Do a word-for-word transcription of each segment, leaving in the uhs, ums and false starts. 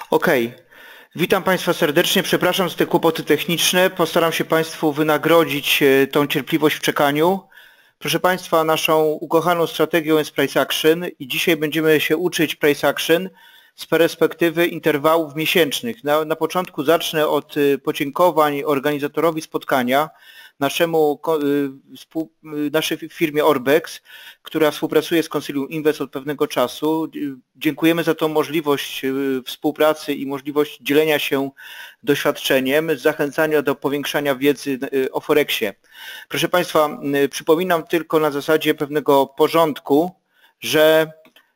Okej, witam Państwa serdecznie, przepraszam za te kłopoty techniczne, postaram się Państwu wynagrodzić tą cierpliwość w czekaniu. Proszę Państwa, naszą ukochaną strategią jest Price Action i dzisiaj będziemy się uczyć Price Action z perspektywy interwałów miesięcznych. Na, na początku zacznę od podziękowań organizatorowi spotkania, naszemu, współ, naszej firmie Orbex, która współpracuje z Consilium Invest od pewnego czasu. Dziękujemy za tą możliwość współpracy i możliwość dzielenia się doświadczeniem, zachęcania do powiększania wiedzy o Forexie. Proszę Państwa, przypominam tylko na zasadzie pewnego porządku, że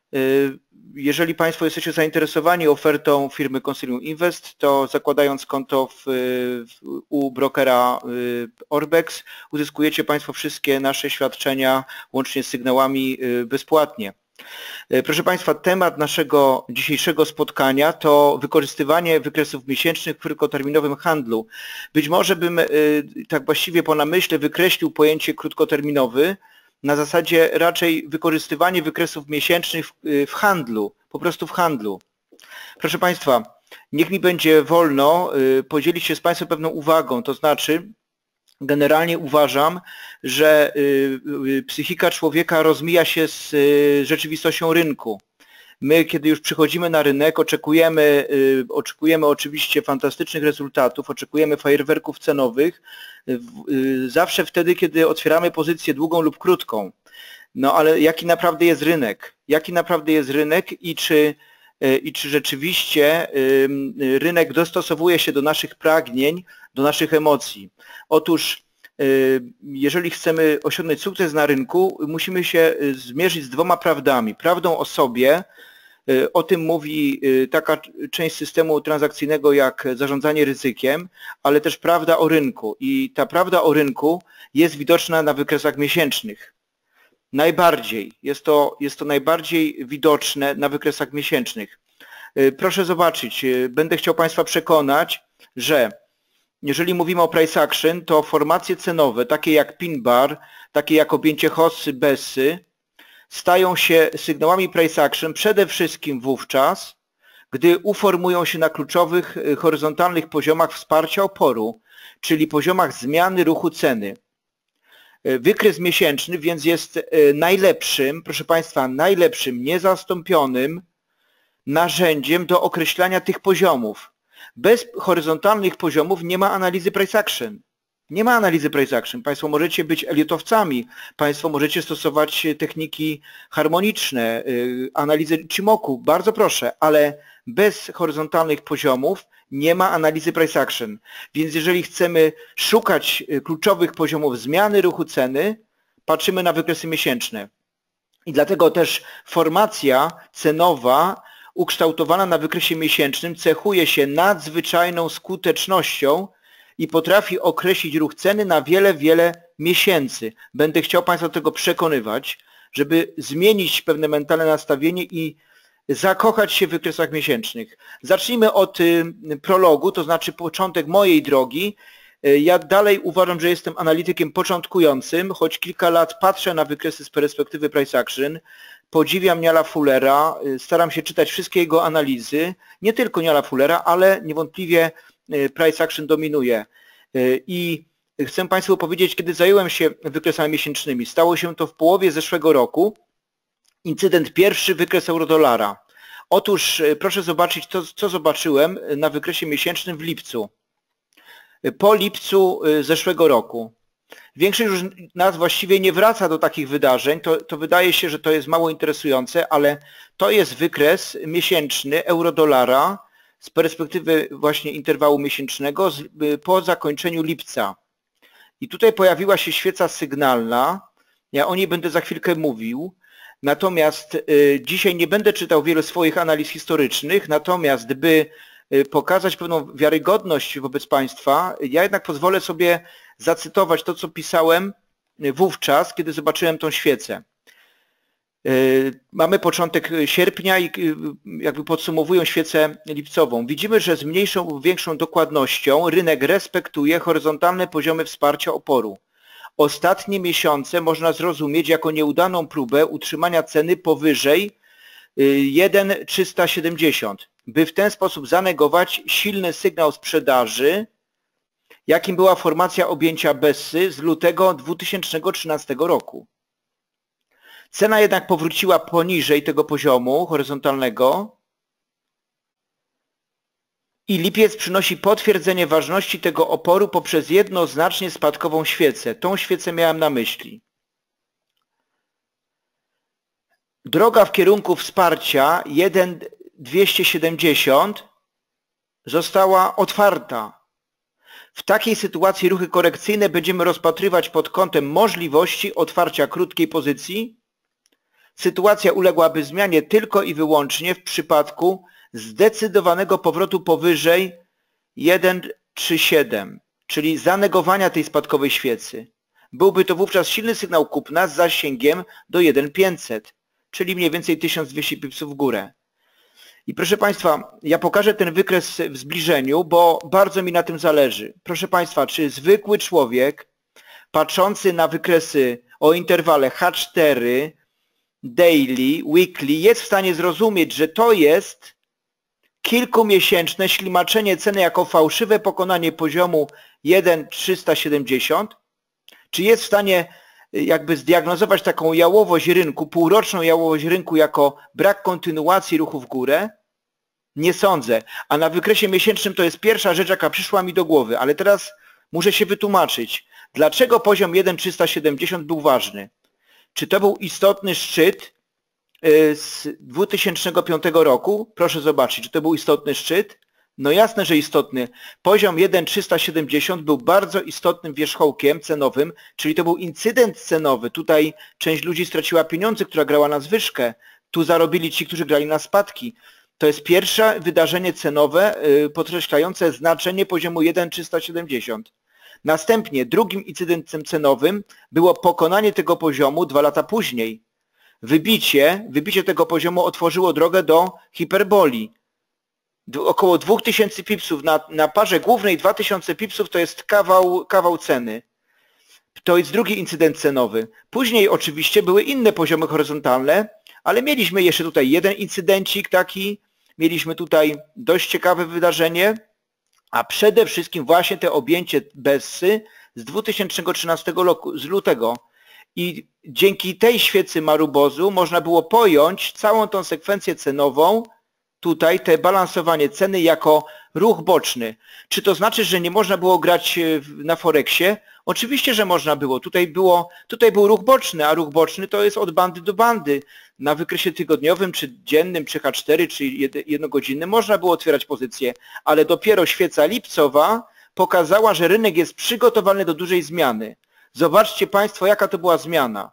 jeżeli Państwo jesteście zainteresowani ofertą firmy Consilium Invest, to zakładając konto w, w, u brokera Orbex uzyskujecie Państwo wszystkie nasze świadczenia łącznie z sygnałami bezpłatnie. Proszę Państwa, temat naszego dzisiejszego spotkania to wykorzystywanie wykresów miesięcznych w krótkoterminowym handlu. Być może bym tak właściwie po namyśle wykreślił pojęcie krótkoterminowy, na zasadzie raczej wykorzystywanie wykresów miesięcznych w, w handlu, po prostu w handlu. Proszę Państwa, niech mi będzie wolno y, podzielić się z Państwem pewną uwagą, to znaczy generalnie uważam, że y, y, psychika człowieka rozmija się z y, rzeczywistością rynku. My, kiedy już przychodzimy na rynek, oczekujemy, y, oczekujemy oczywiście fantastycznych rezultatów, oczekujemy fajerwerków cenowych, y, y, zawsze wtedy, kiedy otwieramy pozycję długą lub krótką. No ale jaki naprawdę jest rynek? Jaki naprawdę jest rynek i czy, y, i czy rzeczywiście y, rynek dostosowuje się do naszych pragnień, do naszych emocji? Otóż y, jeżeli chcemy osiągnąć sukces na rynku, musimy się zmierzyć z dwoma prawdami. Prawdą o sobie. O tym mówi taka część systemu transakcyjnego jak zarządzanie ryzykiem, ale też prawda o rynku. I ta prawda o rynku jest widoczna na wykresach miesięcznych. Najbardziej, jest to, jest to najbardziej widoczne na wykresach miesięcznych. Proszę zobaczyć, będę chciał Państwa przekonać, że jeżeli mówimy o price action, to formacje cenowe, takie jak pin bar, takie jak objęcie hossy, bessy, stają się sygnałami price action przede wszystkim wówczas, gdy uformują się na kluczowych horyzontalnych poziomach wsparcia oporu, czyli poziomach zmiany ruchu ceny. Wykres miesięczny więc jest najlepszym, proszę Państwa, najlepszym, niezastąpionym narzędziem do określania tych poziomów. Bez horyzontalnych poziomów nie ma analizy price action. Nie ma analizy price action. Państwo możecie być eliotowcami, Państwo możecie stosować techniki harmoniczne, analizę Ichimoku, bardzo proszę, ale bez horyzontalnych poziomów nie ma analizy price action. Więc jeżeli chcemy szukać kluczowych poziomów zmiany ruchu ceny, patrzymy na wykresy miesięczne. I dlatego też formacja cenowa ukształtowana na wykresie miesięcznym cechuje się nadzwyczajną skutecznością i potrafi określić ruch ceny na wiele, wiele miesięcy. Będę chciał Państwa do tego przekonywać, żeby zmienić pewne mentalne nastawienie i zakochać się w wykresach miesięcznych. Zacznijmy od prologu, to znaczy początek mojej drogi. Ja dalej uważam, że jestem analitykiem początkującym, choć kilka lat patrzę na wykresy z perspektywy price action. Podziwiam Niala Fullera, staram się czytać wszystkie jego analizy, nie tylko Niala Fullera, ale niewątpliwie price action dominuje. I chcę Państwu powiedzieć, kiedy zająłem się wykresami miesięcznymi. Stało się to w połowie zeszłego roku. Incydent pierwszy, wykres euro-dolara. Otóż proszę zobaczyć, to, co zobaczyłem na wykresie miesięcznym w lipcu. Po lipcu zeszłego roku. Większość już nas właściwie nie wraca do takich wydarzeń, to, to wydaje się, że to jest mało interesujące, ale to jest wykres miesięczny euro-dolara z perspektywy właśnie interwału miesięcznego po zakończeniu lipca. I tutaj pojawiła się świeca sygnalna, ja o niej będę za chwilkę mówił, natomiast y, dzisiaj nie będę czytał wielu swoich analiz historycznych, natomiast by y, pokazać pewną wiarygodność wobec Państwa, ja jednak pozwolę sobie zacytować to, co pisałem wówczas, kiedy zobaczyłem tą świecę. Mamy początek sierpnia i jakby podsumowują świecę lipcową. Widzimy, że z mniejszą lub większą dokładnością rynek respektuje horyzontalne poziomy wsparcia oporu. Ostatnie miesiące można zrozumieć jako nieudaną próbę utrzymania ceny powyżej jeden trzysta siedemdziesiąt. by w ten sposób zanegować silny sygnał sprzedaży, jakim była formacja objęcia Bessy z lutego dwa tysiące trzynastego roku. Cena jednak powróciła poniżej tego poziomu horyzontalnego i lipiec przynosi potwierdzenie ważności tego oporu poprzez jednoznacznie spadkową świecę. Tą świecę miałem na myśli. Droga w kierunku wsparcia jeden tysiąc dwieście siedemdziesiąt została otwarta. W takiej sytuacji ruchy korekcyjne będziemy rozpatrywać pod kątem możliwości otwarcia krótkiej pozycji. Sytuacja uległaby zmianie tylko i wyłącznie w przypadku zdecydowanego powrotu powyżej jeden tysiąc trzysta siedem, czyli zanegowania tej spadkowej świecy. Byłby to wówczas silny sygnał kupna z zasięgiem do jeden tysiąc pięćset, czyli mniej więcej tysiąc dwieście pipsów w górę. I proszę Państwa, ja pokażę ten wykres w zbliżeniu, bo bardzo mi na tym zależy. Proszę Państwa, czy zwykły człowiek patrzący na wykresy o interwale H cztery, daily, weekly jest w stanie zrozumieć, że to jest kilkumiesięczne ślimaczenie ceny jako fałszywe pokonanie poziomu jeden tysiąc trzysta siedemdziesiąt? Czy jest w stanie jakby zdiagnozować taką jałowość rynku, półroczną jałowość rynku jako brak kontynuacji ruchu w górę? Nie sądzę. A na wykresie miesięcznym to jest pierwsza rzecz, jaka przyszła mi do głowy. Ale teraz muszę się wytłumaczyć. Dlaczego poziom jeden tysiąc trzysta siedemdziesiąt był ważny? Czy to był istotny szczyt z dwa tysiące piątego roku? Proszę zobaczyć, czy to był istotny szczyt? No jasne, że istotny. Poziom jeden tysiąc trzysta siedemdziesiąt był bardzo istotnym wierzchołkiem cenowym, czyli to był incydent cenowy. Tutaj część ludzi straciła pieniądze, która grała na zwyżkę. Tu zarobili ci, którzy grali na spadki. To jest pierwsze wydarzenie cenowe podkreślające znaczenie poziomu jeden tysiąc trzysta siedemdziesiąt. Następnie drugim incydentem cenowym było pokonanie tego poziomu dwa lata później. Wybicie, wybicie tego poziomu otworzyło drogę do hiperboli. Około dwa tysiące pipsów na, na parze głównej, dwa tysiące pipsów to jest kawał, kawał ceny. To jest drugi incydent cenowy. Później oczywiście były inne poziomy horyzontalne, ale mieliśmy jeszcze tutaj jeden incydencik taki, mieliśmy tutaj dość ciekawe wydarzenie, a przede wszystkim właśnie te objęcie Bessy z dwa tysiące trzynastego roku, z lutego. I dzięki tej świecy Marubozu można było pojąć całą tą sekwencję cenową, tutaj te balansowanie ceny jako ruch boczny. Czy to znaczy, że nie można było grać na Forexie? Oczywiście, że można było. Tutaj, było. tutaj był ruch boczny, a ruch boczny to jest od bandy do bandy. Na wykresie tygodniowym, czy dziennym, czy H cztery, czy jednogodzinnym można było otwierać pozycje, ale dopiero świeca lipcowa pokazała, że rynek jest przygotowany do dużej zmiany. Zobaczcie Państwo, jaka to była zmiana.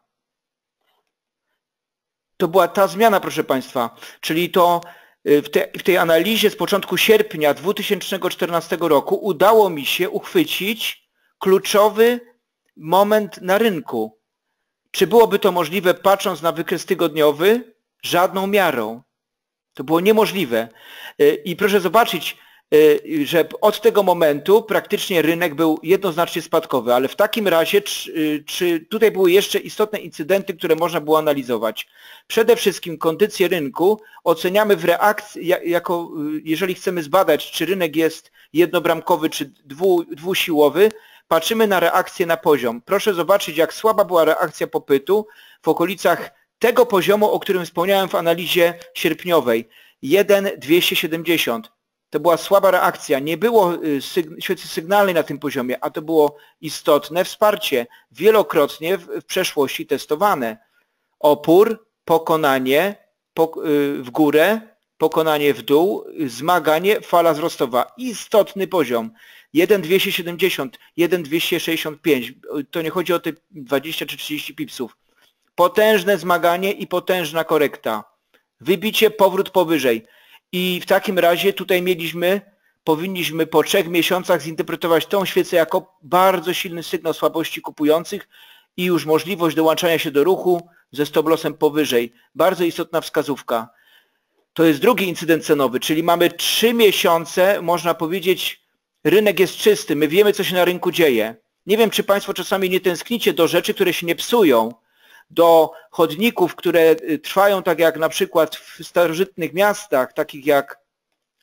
To była ta zmiana, proszę Państwa, czyli to w, te, w tej analizie z początku sierpnia dwa tysiące czternastego roku udało mi się uchwycić kluczowy moment na rynku. Czy byłoby to możliwe patrząc na wykres tygodniowy? Żadną miarą. To było niemożliwe. I proszę zobaczyć, że od tego momentu praktycznie rynek był jednoznacznie spadkowy, ale w takim razie czy, czy tutaj były jeszcze istotne incydenty, które można było analizować? Przede wszystkim kondycję rynku oceniamy w reakcji, jako jeżeli chcemy zbadać, czy rynek jest jednobramkowy czy dwu, dwusiłowy, patrzymy na reakcję na poziom. Proszę zobaczyć, jak słaba była reakcja popytu w okolicach tego poziomu, o którym wspomniałem w analizie sierpniowej, jeden tysiąc dwieście siedemdziesiąt. To była słaba reakcja, nie było świecy sygnalnej na tym poziomie, a to było istotne wsparcie, wielokrotnie w, w przeszłości testowane. Opór, pokonanie po, w górę, pokonanie w dół, zmaganie, fala wzrostowa. Istotny poziom. jeden tysiąc dwieście siedemdziesiąt, jeden tysiąc dwieście sześćdziesiąt pięć, to nie chodzi o te dwadzieścia czy trzydzieści pipsów. Potężne zmaganie i potężna korekta. Wybicie, powrót powyżej. I w takim razie tutaj mieliśmy, powinniśmy po trzech miesiącach zinterpretować tą świecę jako bardzo silny sygnał słabości kupujących i już możliwość dołączania się do ruchu ze stop-lossem powyżej. Bardzo istotna wskazówka. To jest drugi incydent cenowy, czyli mamy trzy miesiące, można powiedzieć, rynek jest czysty, my wiemy, co się na rynku dzieje. Nie wiem, czy Państwo czasami nie tęsknicie do rzeczy, które się nie psują, do chodników, które trwają tak jak na przykład w starożytnych miastach, takich jak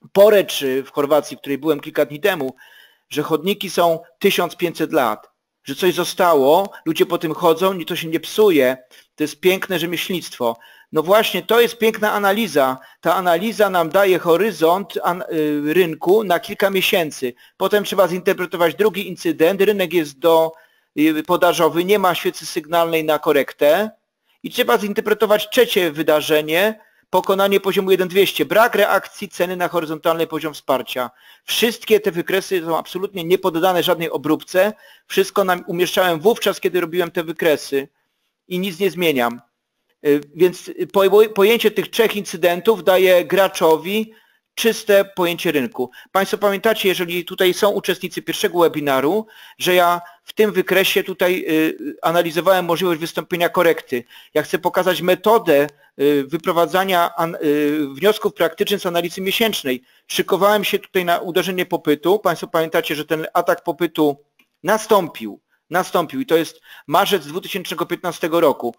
Porecz w Chorwacji, w której byłem kilka dni temu, że chodniki są tysiąc pięćset lat, że coś zostało, ludzie po tym chodzą, to się nie psuje, to jest piękne rzemieślnictwo. No właśnie, to jest piękna analiza. Ta analiza nam daje horyzont rynku na kilka miesięcy. Potem trzeba zinterpretować drugi incydent, rynek jest do podażowy, nie ma świecy sygnalnej na korektę i trzeba zinterpretować trzecie wydarzenie, pokonanie poziomu jeden dwieście, brak reakcji ceny na horyzontalny poziom wsparcia. Wszystkie te wykresy są absolutnie niepoddane żadnej obróbce. Wszystko nam umieszczałem wówczas, kiedy robiłem te wykresy i nic nie zmieniam. Więc pojęcie tych trzech incydentów daje graczowi czyste pojęcie rynku. Państwo pamiętacie, jeżeli tutaj są uczestnicy pierwszego webinaru, że ja w tym wykresie tutaj analizowałem możliwość wystąpienia korekty. Ja chcę pokazać metodę wyprowadzania wniosków praktycznych z analizy miesięcznej. Szykowałem się tutaj na uderzenie popytu. Państwo pamiętacie, że ten atak popytu nastąpił. Nastąpił i to jest marzec dwa tysiące piętnastego roku.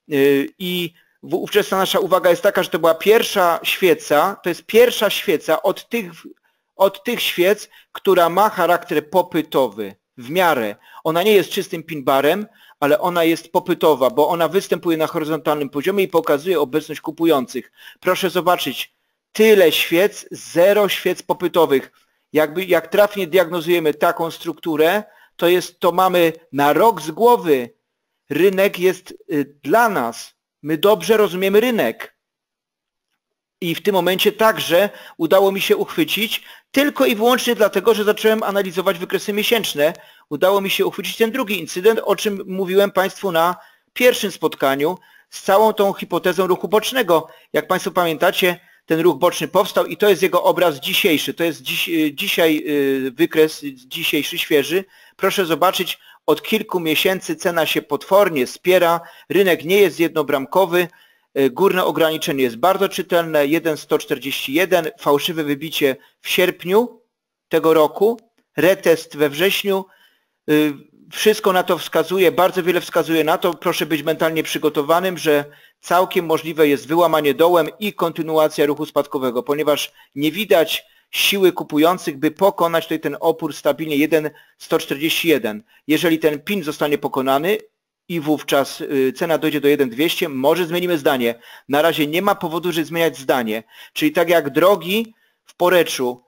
I ówczesna nasza uwaga jest taka, że to była pierwsza świeca, to jest pierwsza świeca od tych, od tych świec, która ma charakter popytowy w miarę. Ona nie jest czystym pin barem, ale ona jest popytowa, bo ona występuje na horyzontalnym poziomie i pokazuje obecność kupujących. Proszę zobaczyć, tyle świec, zero świec popytowych. Jakby, jak trafnie diagnozujemy taką strukturę, to, jest, to mamy na rok z głowy. Rynek jest dla nas. My dobrze rozumiemy rynek. I w tym momencie także udało mi się uchwycić, tylko i wyłącznie dlatego, że zacząłem analizować wykresy miesięczne, udało mi się uchwycić ten drugi incydent, o czym mówiłem Państwu na pierwszym spotkaniu, z całą tą hipotezą ruchu bocznego. Jak Państwo pamiętacie, ten ruch boczny powstał i to jest jego obraz dzisiejszy. To jest dziś, dzisiaj wykres dzisiejszy, świeży. Proszę zobaczyć, od kilku miesięcy cena się potwornie spiera, rynek nie jest jednobramkowy, górne ograniczenie jest bardzo czytelne, jeden sto czterdzieści jeden, fałszywe wybicie w sierpniu tego roku, retest we wrześniu, wszystko na to wskazuje, bardzo wiele wskazuje na to, proszę być mentalnie przygotowanym, że całkiem możliwe jest wyłamanie dołem i kontynuacja ruchu spadkowego, ponieważ nie widać siły kupujących, by pokonać tutaj ten opór stabilnie jeden sto czterdzieści jeden. Jeżeli ten pin zostanie pokonany i wówczas cena dojdzie do jeden dwieście, może zmienimy zdanie. Na razie nie ma powodu, żeby zmieniać zdanie. Czyli tak jak drogi w poreczu,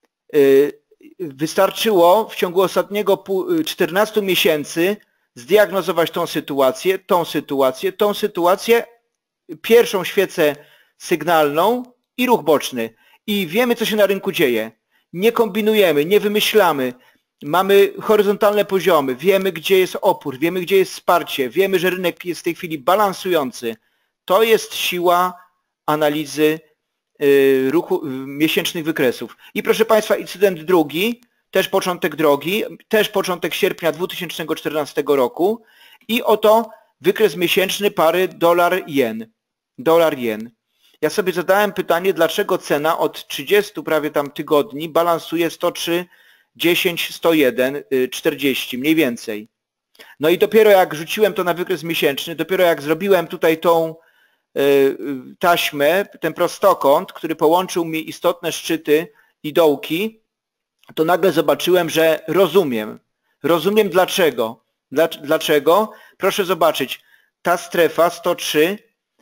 wystarczyło w ciągu ostatniego czternastu miesięcy zdiagnozować tą sytuację, tą sytuację, tą sytuację, pierwszą świecę sygnalną i ruch boczny. I wiemy, co się na rynku dzieje. Nie kombinujemy, nie wymyślamy. Mamy horyzontalne poziomy, wiemy, gdzie jest opór, wiemy, gdzie jest wsparcie, wiemy, że rynek jest w tej chwili balansujący. To jest siła analizy y, ruchu, y, miesięcznych wykresów. I proszę Państwa, incydent drugi, też początek drogi, też początek sierpnia dwa tysiące czternastego roku i oto wykres miesięczny pary dolar-jen. Dolar-jen. Ja sobie zadałem pytanie, dlaczego cena od trzydziestu prawie tam tygodni balansuje sto trzy, dziesięć, sto jeden, czterdzieści mniej więcej. No i dopiero jak rzuciłem to na wykres miesięczny, dopiero jak zrobiłem tutaj tą y, taśmę, ten prostokąt, który połączył mi istotne szczyty i dołki, to nagle zobaczyłem, że rozumiem. Rozumiem dlaczego. Dlaczego? Proszę zobaczyć, ta strefa sto trzy,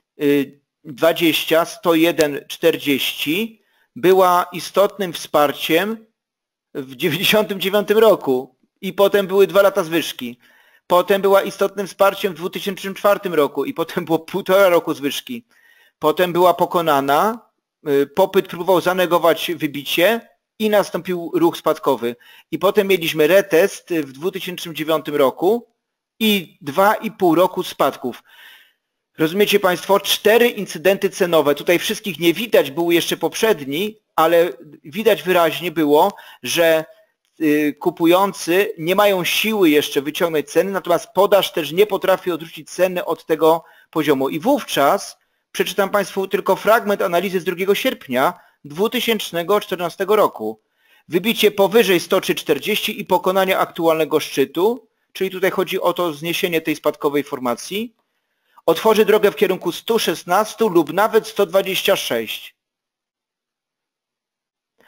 dwadzieścia, sto jeden, czterdzieści była istotnym wsparciem w dziewięćdziesiątym dziewiątym roku i potem były dwa lata zwyżki. Potem była istotnym wsparciem w dwa tysiące czwartym roku i potem było półtora roku zwyżki. Potem była pokonana, popyt próbował zanegować wybicie i nastąpił ruch spadkowy. I potem mieliśmy retest w dwa tysiące dziewiątym roku i dwa i pół roku spadków. Rozumiecie Państwo? Cztery incydenty cenowe. Tutaj wszystkich nie widać, był jeszcze poprzedni, ale widać wyraźnie było, że kupujący nie mają siły jeszcze wyciągnąć ceny, natomiast podaż też nie potrafi odwrócić ceny od tego poziomu. I wówczas przeczytam Państwu tylko fragment analizy z drugiego sierpnia dwa tysiące czternastego roku. Wybicie powyżej sto trzy czterdzieści i pokonanie aktualnego szczytu, czyli tutaj chodzi o to zniesienie tej spadkowej formacji, otworzy drogę w kierunku stu szesnastu lub nawet stu dwudziestu sześciu.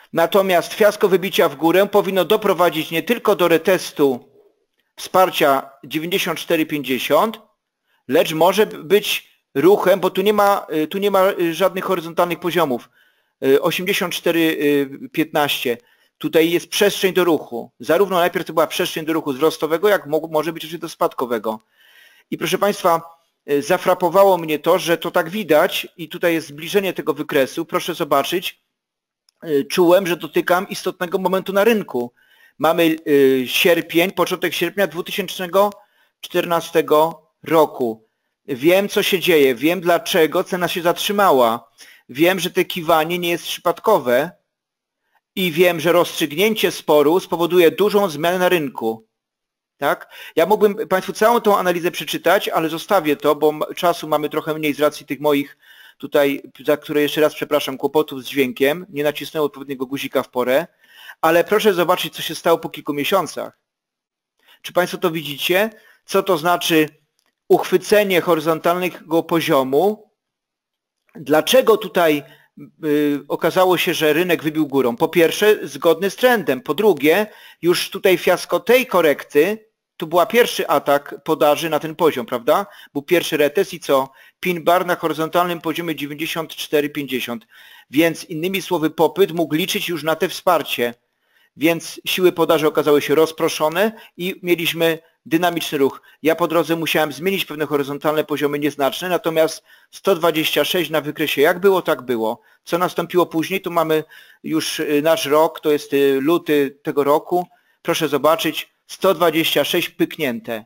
Natomiast fiasko wybicia w górę powinno doprowadzić nie tylko do retestu wsparcia dziewięćdziesiąt cztery pięćdziesiąt, lecz może być ruchem, bo tu nie ma, tu nie ma żadnych horyzontalnych poziomów. osiemdziesiąt cztery piętnaście. Tutaj jest przestrzeń do ruchu. Zarówno najpierw to była przestrzeń do ruchu wzrostowego, jak może być jeszcze do spadkowego. I proszę Państwa, zafrapowało mnie to, że to tak widać i tutaj jest zbliżenie tego wykresu. Proszę zobaczyć, czułem, że dotykam istotnego momentu na rynku. Mamy sierpień, początek sierpnia dwa tysiące czternastego roku. Wiem, co się dzieje, wiem, dlaczego cena się zatrzymała. Wiem, że te kiwanie nie jest przypadkowe i wiem, że rozstrzygnięcie sporu spowoduje dużą zmianę na rynku. Tak? Ja mógłbym Państwu całą tą analizę przeczytać, ale zostawię to, bo czasu mamy trochę mniej z racji tych moich tutaj, za które jeszcze raz przepraszam, kłopotów z dźwiękiem. Nie nacisnąłem odpowiedniego guzika w porę, ale proszę zobaczyć, co się stało po kilku miesiącach. Czy Państwo to widzicie? Co to znaczy uchwycenie horyzontalnego poziomu? Dlaczego tutaj y, okazało się, że rynek wybił górą? Po pierwsze, zgodny z trendem. Po drugie, już tutaj fiasko tej korekty, tu była pierwszy atak podaży na ten poziom, prawda? Był pierwszy retest i co? Pin bar na horyzontalnym poziomie dziewięćdziesiąt cztery pięćdziesiąt. Więc innymi słowy popyt mógł liczyć już na te wsparcie. Więc siły podaży okazały się rozproszone i mieliśmy dynamiczny ruch. Ja po drodze musiałem zmienić pewne horyzontalne poziomy nieznaczne, natomiast sto dwadzieścia sześć na wykresie jak było, tak było. Co nastąpiło później, tu mamy już nasz rok, to jest luty tego roku. Proszę zobaczyć, sto dwadzieścia sześć pyknięte.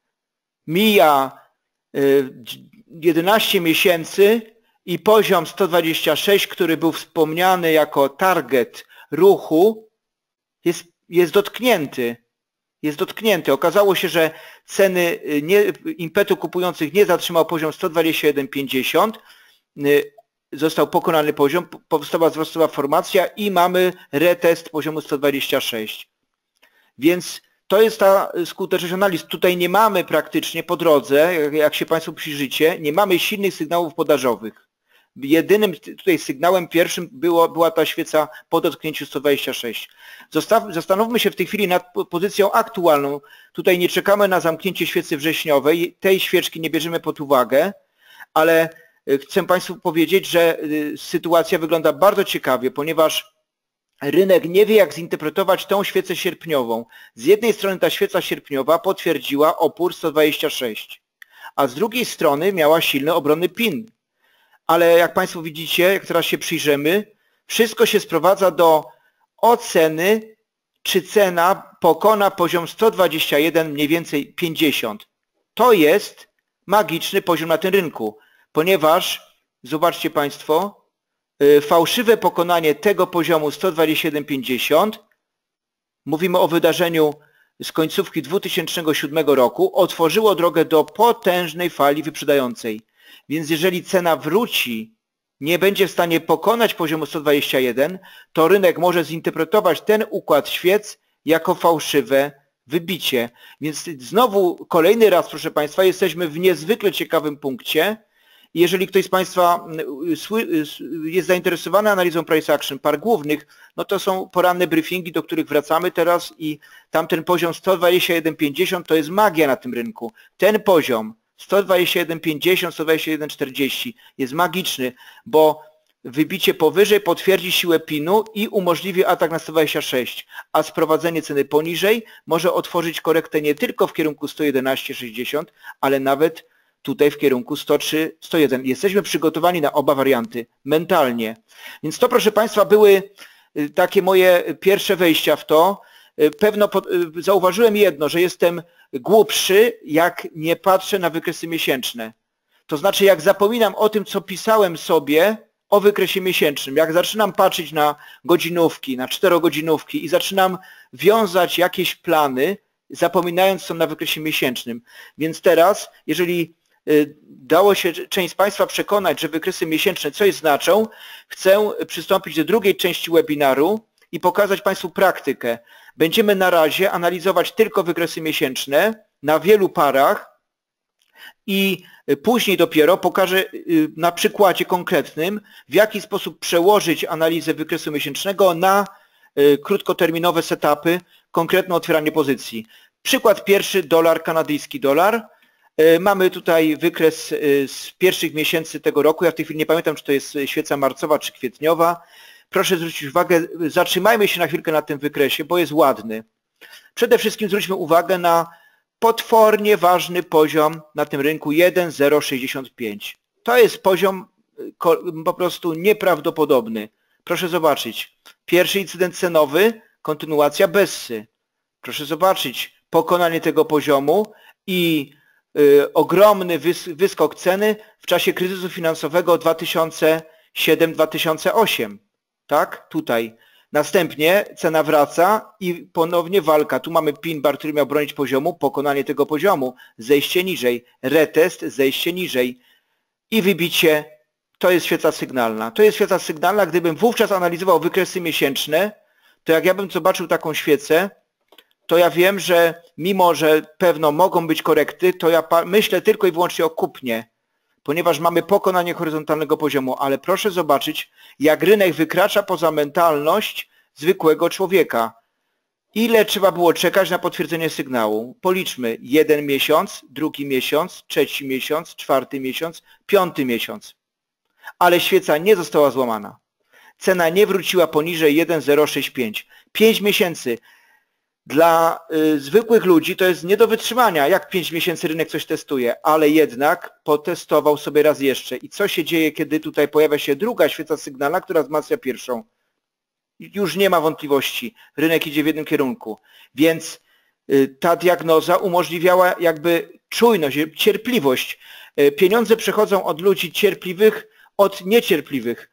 Mija jedenaście miesięcy i poziom sto dwadzieścia sześć, który był wspomniany jako target ruchu, jest, jest dotknięty. Jest dotknięty. Okazało się, że ceny nie, impetu kupujących nie zatrzymał poziom sto dwadzieścia jeden pięćdziesiąt. Został pokonany poziom, powstała wzrostowa formacja i mamy retest poziomu sto dwadzieścia sześć. Więc to jest ta skuteczność analiz. Tutaj nie mamy praktycznie po drodze, jak się Państwo przyjrzycie, nie mamy silnych sygnałów podażowych. Jedynym tutaj sygnałem pierwszym było, była ta świeca po dotknięciu sto dwadzieścia sześć. Zostaw, zastanówmy się w tej chwili nad pozycją aktualną. Tutaj nie czekamy na zamknięcie świecy wrześniowej, tej świeczki nie bierzemy pod uwagę, ale chcę Państwu powiedzieć, że sytuacja wygląda bardzo ciekawie, ponieważ rynek nie wie, jak zinterpretować tą świecę sierpniową. Z jednej strony ta świeca sierpniowa potwierdziła opór sto dwadzieścia sześć, a z drugiej strony miała silny obronny pin. Ale jak Państwo widzicie, jak teraz się przyjrzymy, wszystko się sprowadza do oceny, czy cena pokona poziom sto dwadzieścia jeden, mniej więcej pięćdziesiąt. To jest magiczny poziom na tym rynku, ponieważ, zobaczcie Państwo, fałszywe pokonanie tego poziomu sto dwadzieścia jeden pięćdziesiąt, mówimy o wydarzeniu z końcówki dwa tysiące siódmego roku, otworzyło drogę do potężnej fali wyprzedającej. Więc jeżeli cena wróci, nie będzie w stanie pokonać poziomu sto dwadzieścia jeden, to rynek może zinterpretować ten układ świec jako fałszywe wybicie. Więc znowu kolejny raz, proszę Państwa, jesteśmy w niezwykle ciekawym punkcie. Jeżeli ktoś z Państwa jest zainteresowany analizą price action par głównych, no to są poranne briefingi, do których wracamy teraz i tamten poziom sto dwadzieścia jeden pięćdziesiąt to jest magia na tym rynku. Ten poziom sto dwadzieścia jeden pięćdziesiąt, sto dwadzieścia jeden czterdzieści jest magiczny, bo wybicie powyżej potwierdzi siłę pinu i umożliwi atak na sto dwadzieścia sześć, a sprowadzenie ceny poniżej może otworzyć korektę nie tylko w kierunku sto jedenaście sześćdziesiąt, ale nawet tutaj w kierunku sto trzy sto jeden. Jesteśmy przygotowani na oba warianty mentalnie. Więc to, proszę Państwa, były takie moje pierwsze wejścia w to. Pewno zauważyłem jedno, że jestem głupszy, jak nie patrzę na wykresy miesięczne. To znaczy, jak zapominam o tym, co pisałem sobie o wykresie miesięcznym, jak zaczynam patrzeć na godzinówki, na czterogodzinówki i zaczynam wiązać jakieś plany, zapominając co na wykresie miesięcznym. Więc teraz, jeżeli dało się część z Państwa przekonać, że wykresy miesięczne coś znaczą, chcę przystąpić do drugiej części webinaru i pokazać Państwu praktykę. Będziemy na razie analizować tylko wykresy miesięczne na wielu parach I później dopiero pokażę na przykładzie konkretnym, w jaki sposób przełożyć analizę wykresu miesięcznego na krótkoterminowe setupy, konkretne otwieranie pozycji. Przykład pierwszy, dolar, kanadyjski dolar. Mamy tutaj wykres z pierwszych miesięcy tego roku. Ja w tej chwili nie pamiętam, czy to jest świeca marcowa, czy kwietniowa. Proszę zwrócić uwagę, zatrzymajmy się na chwilkę na tym wykresie, bo jest ładny. Przede wszystkim zwróćmy uwagę na potwornie ważny poziom na tym rynku jeden zero sześćdziesiąt pięć. To jest poziom po prostu nieprawdopodobny. Proszę zobaczyć. Pierwszy incydent cenowy, kontynuacja Bessy. Proszę zobaczyć pokonanie tego poziomu i y, ogromny wys wyskok ceny w czasie kryzysu finansowego dwa tysiące siedem dwa tysiące osiem. Tak? Tutaj. Następnie cena wraca i ponownie walka. Tu mamy pin bar, który miał bronić poziomu, pokonanie tego poziomu, zejście niżej, retest, zejście niżej i wybicie. To jest świeca sygnalna. To jest świeca sygnalna, gdybym wówczas analizował wykresy miesięczne, to jak ja bym zobaczył taką świecę, to ja wiem, że mimo, że pewno mogą być korekty, to ja myślę tylko i wyłącznie o kupnie, ponieważ mamy pokonanie horyzontalnego poziomu, ale proszę zobaczyć, jak rynek wykracza poza mentalność zwykłego człowieka. Ile trzeba było czekać na potwierdzenie sygnału? Policzmy. Jeden miesiąc, drugi miesiąc, trzeci miesiąc, czwarty miesiąc, piąty miesiąc. Ale świeca nie została złamana. Cena nie wróciła poniżej jeden zero sześć pięć. pięć miesięcy. Dla y, zwykłych ludzi to jest nie do wytrzymania, jak pięć miesięcy rynek coś testuje, ale jednak potestował sobie raz jeszcze. I co się dzieje, kiedy tutaj pojawia się druga świeca sygnalna, która wzmacnia pierwszą? Już nie ma wątpliwości. Rynek idzie w jednym kierunku. Więc y, ta diagnoza umożliwiała jakby czujność, cierpliwość. Y, pieniądze przechodzą od ludzi cierpliwych od niecierpliwych.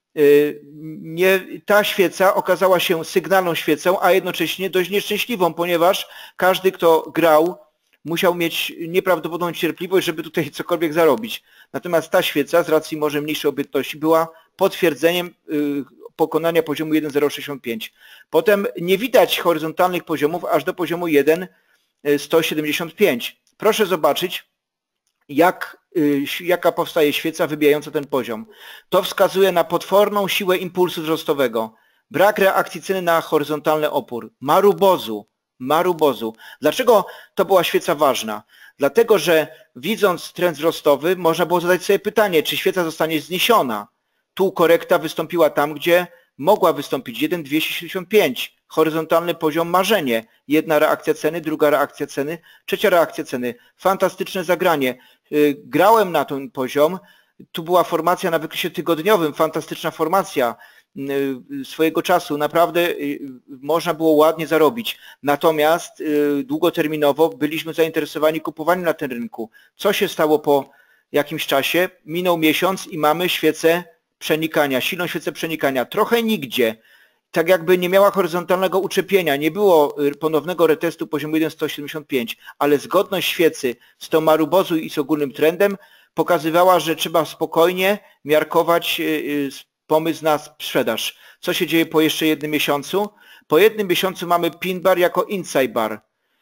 Nie, ta świeca okazała się sygnalną świecą, a jednocześnie dość nieszczęśliwą, ponieważ każdy, kto grał, musiał mieć nieprawdopodobną cierpliwość, żeby tutaj cokolwiek zarobić. Natomiast ta świeca, z racji może mniejszej obytności, była potwierdzeniem pokonania poziomu jeden zero sześćdziesiąt pięć. Potem nie widać horyzontalnych poziomów aż do poziomu jeden sto siedemdziesiąt pięć. Proszę zobaczyć, jak, jaka powstaje świeca wybijająca ten poziom. To wskazuje na potworną siłę impulsu wzrostowego. Brak reakcji ceny na horyzontalny opór. Marubozu. Marubozu. Dlaczego to była świeca ważna? Dlatego, że widząc trend wzrostowy można było zadać sobie pytanie, czy świeca zostanie zniesiona. Tu korekta wystąpiła tam, gdzie mogła wystąpić jeden dwieście siedemdziesiąt pięć. Horyzontalny poziom marzenie. Jedna reakcja ceny, druga reakcja ceny, trzecia reakcja ceny. Fantastyczne zagranie. Grałem na ten poziom. Tu była formacja na wykresie tygodniowym. Fantastyczna formacja swojego czasu. Naprawdę można było ładnie zarobić. Natomiast długoterminowo byliśmy zainteresowani kupowaniem na tym rynku. Co się stało po jakimś czasie? Minął miesiąc i mamy świecę przenikania, silną świecę przenikania. Trochę nigdzie. Tak jakby nie miała horyzontalnego uczepienia, nie było ponownego retestu poziomu jeden sto siedemdziesiąt pięć, ale zgodność świecy z tą marubozu i z ogólnym trendem pokazywała, że trzeba spokojnie miarkować pomysł na sprzedaż. Co się dzieje po jeszcze jednym miesiącu? Po jednym miesiącu mamy pin bar jako inside bar.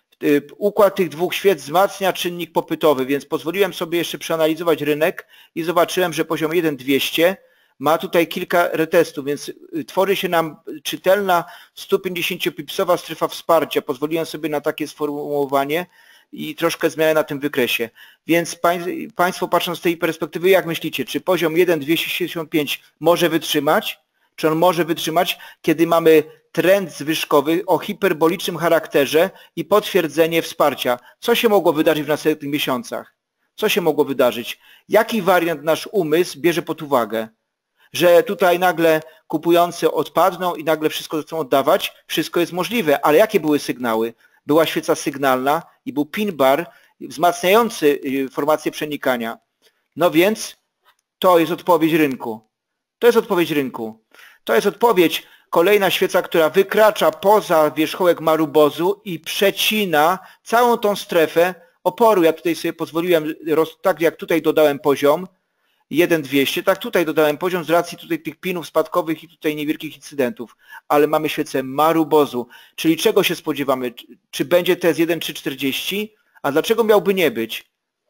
Układ tych dwóch świec wzmacnia czynnik popytowy, więc pozwoliłem sobie jeszcze przeanalizować rynek i zobaczyłem, że poziom jeden dwieście ma tutaj kilka retestów, więc tworzy się nam czytelna sto pięćdziesięciopipsowa strefa wsparcia. Pozwoliłem sobie na takie sformułowanie i troszkę zmianę na tym wykresie. Więc Państwo, patrząc z tej perspektywy, jak myślicie, czy poziom jeden dwieście siedemdziesiąt pięć może wytrzymać? Czy on może wytrzymać, kiedy mamy trend zwyżkowy o hiperbolicznym charakterze i potwierdzenie wsparcia? Co się mogło wydarzyć w następnych miesiącach? Co się mogło wydarzyć? Jaki wariant nasz umysł bierze pod uwagę? Że tutaj nagle kupujący odpadną i nagle wszystko zaczną oddawać? Wszystko jest możliwe, ale jakie były sygnały? Była świeca sygnalna i był pin bar wzmacniający formację przenikania. No więc to jest odpowiedź rynku. To jest odpowiedź rynku. To jest odpowiedź, kolejna świeca, która wykracza poza wierzchołek marubozu i przecina całą tą strefę oporu. Ja tutaj sobie pozwoliłem, tak jak tutaj dodałem poziom jeden dwieście, tak tutaj dodałem poziom z racji tutaj tych pinów spadkowych i tutaj niewielkich incydentów, ale mamy świecę marubozu, czyli czego się spodziewamy? Czy będzie T S jeden trzy czterdzieści? A dlaczego miałby nie być?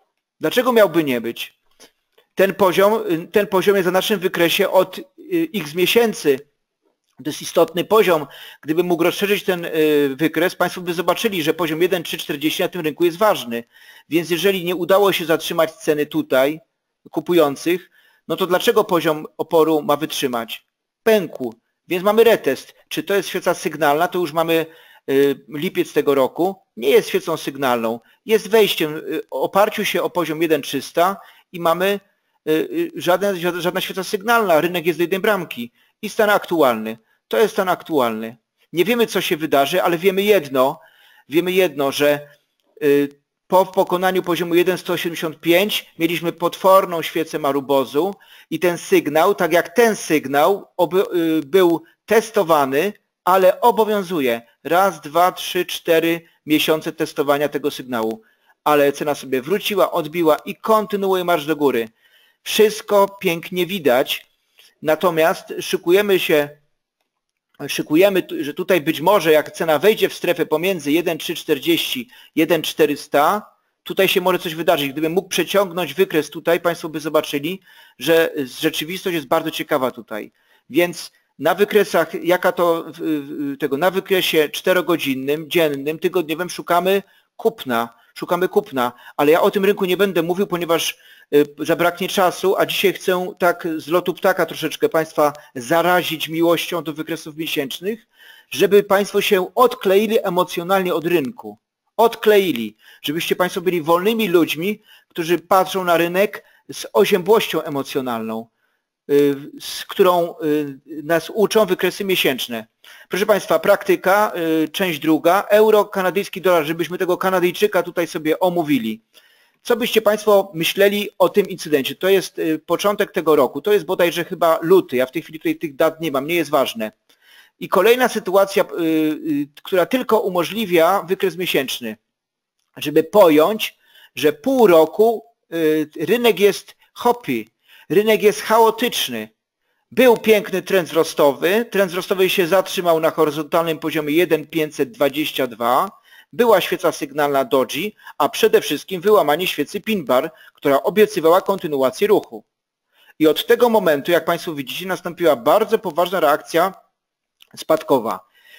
Dlaczego miałby nie być? Ten poziom, ten poziom jest na naszym wykresie od x miesięcy. To jest istotny poziom. Gdybym mógł rozszerzyć ten wykres, Państwo by zobaczyli, że poziom jeden przecinek trzysta czterdzieści na tym rynku jest ważny. Więc jeżeli nie udało się zatrzymać ceny tutaj kupujących, no to dlaczego poziom oporu ma wytrzymać? Pękł. Więc mamy retest. Czy to jest świeca sygnalna? To już mamy lipiec tego roku. Nie jest świecą sygnalną. Jest wejściem o oparciu się o poziom jeden przecinek trzysta i mamy żaden, żadna świeca sygnalna. Rynek jest do jednej bramki. I stan aktualny. To jest stan aktualny. Nie wiemy, co się wydarzy, ale wiemy jedno, wiemy jedno, że po pokonaniu poziomu jeden przecinek sto siedemdziesiąt pięć mieliśmy potworną świecę marubozu i ten sygnał, tak jak ten sygnał oby, był testowany, ale obowiązuje. Raz, dwa, trzy, cztery miesiące testowania tego sygnału. Ale cena sobie wróciła, odbiła i kontynuuje marsz do góry. Wszystko pięknie widać. Natomiast szykujemy się, szykujemy, że tutaj być może jak cena wejdzie w strefę pomiędzy jeden przecinek trzysta czterdzieści, jeden przecinek czterysta, tutaj się może coś wydarzyć. Gdybym mógł przeciągnąć wykres tutaj, Państwo by zobaczyli, że rzeczywistość jest bardzo ciekawa tutaj. Więc na wykresach, jaka to tego, na wykresie czterogodzinnym, dziennym, tygodniowym szukamy kupna. Szukamy kupna, ale ja o tym rynku nie będę mówił, ponieważ zabraknie czasu, a dzisiaj chcę tak z lotu ptaka troszeczkę Państwa zarazić miłością do wykresów miesięcznych, żeby Państwo się odkleili emocjonalnie od rynku. Odkleili, żebyście Państwo byli wolnymi ludźmi, którzy patrzą na rynek z oziębłością emocjonalną, z którą nas uczą wykresy miesięczne. Proszę Państwa, praktyka, część druga, euro, kanadyjski dolar, żebyśmy tego Kanadyjczyka tutaj sobie omówili. Co byście Państwo myśleli o tym incydencie? To jest początek tego roku, to jest bodajże chyba luty, ja w tej chwili tutaj tych dat nie mam, nie jest ważne. I kolejna sytuacja, która tylko umożliwia wykres miesięczny, żeby pojąć, że pół roku rynek jest hoppy, rynek jest chaotyczny. Był piękny trend wzrostowy, trend wzrostowy się zatrzymał na horyzontalnym poziomie jeden przecinek pięćset dwadzieścia dwa, była świeca sygnalna doji, a przede wszystkim wyłamanie świecy pin bar, która obiecywała kontynuację ruchu. I od tego momentu, jak Państwo widzicie, nastąpiła bardzo poważna reakcja spadkowa.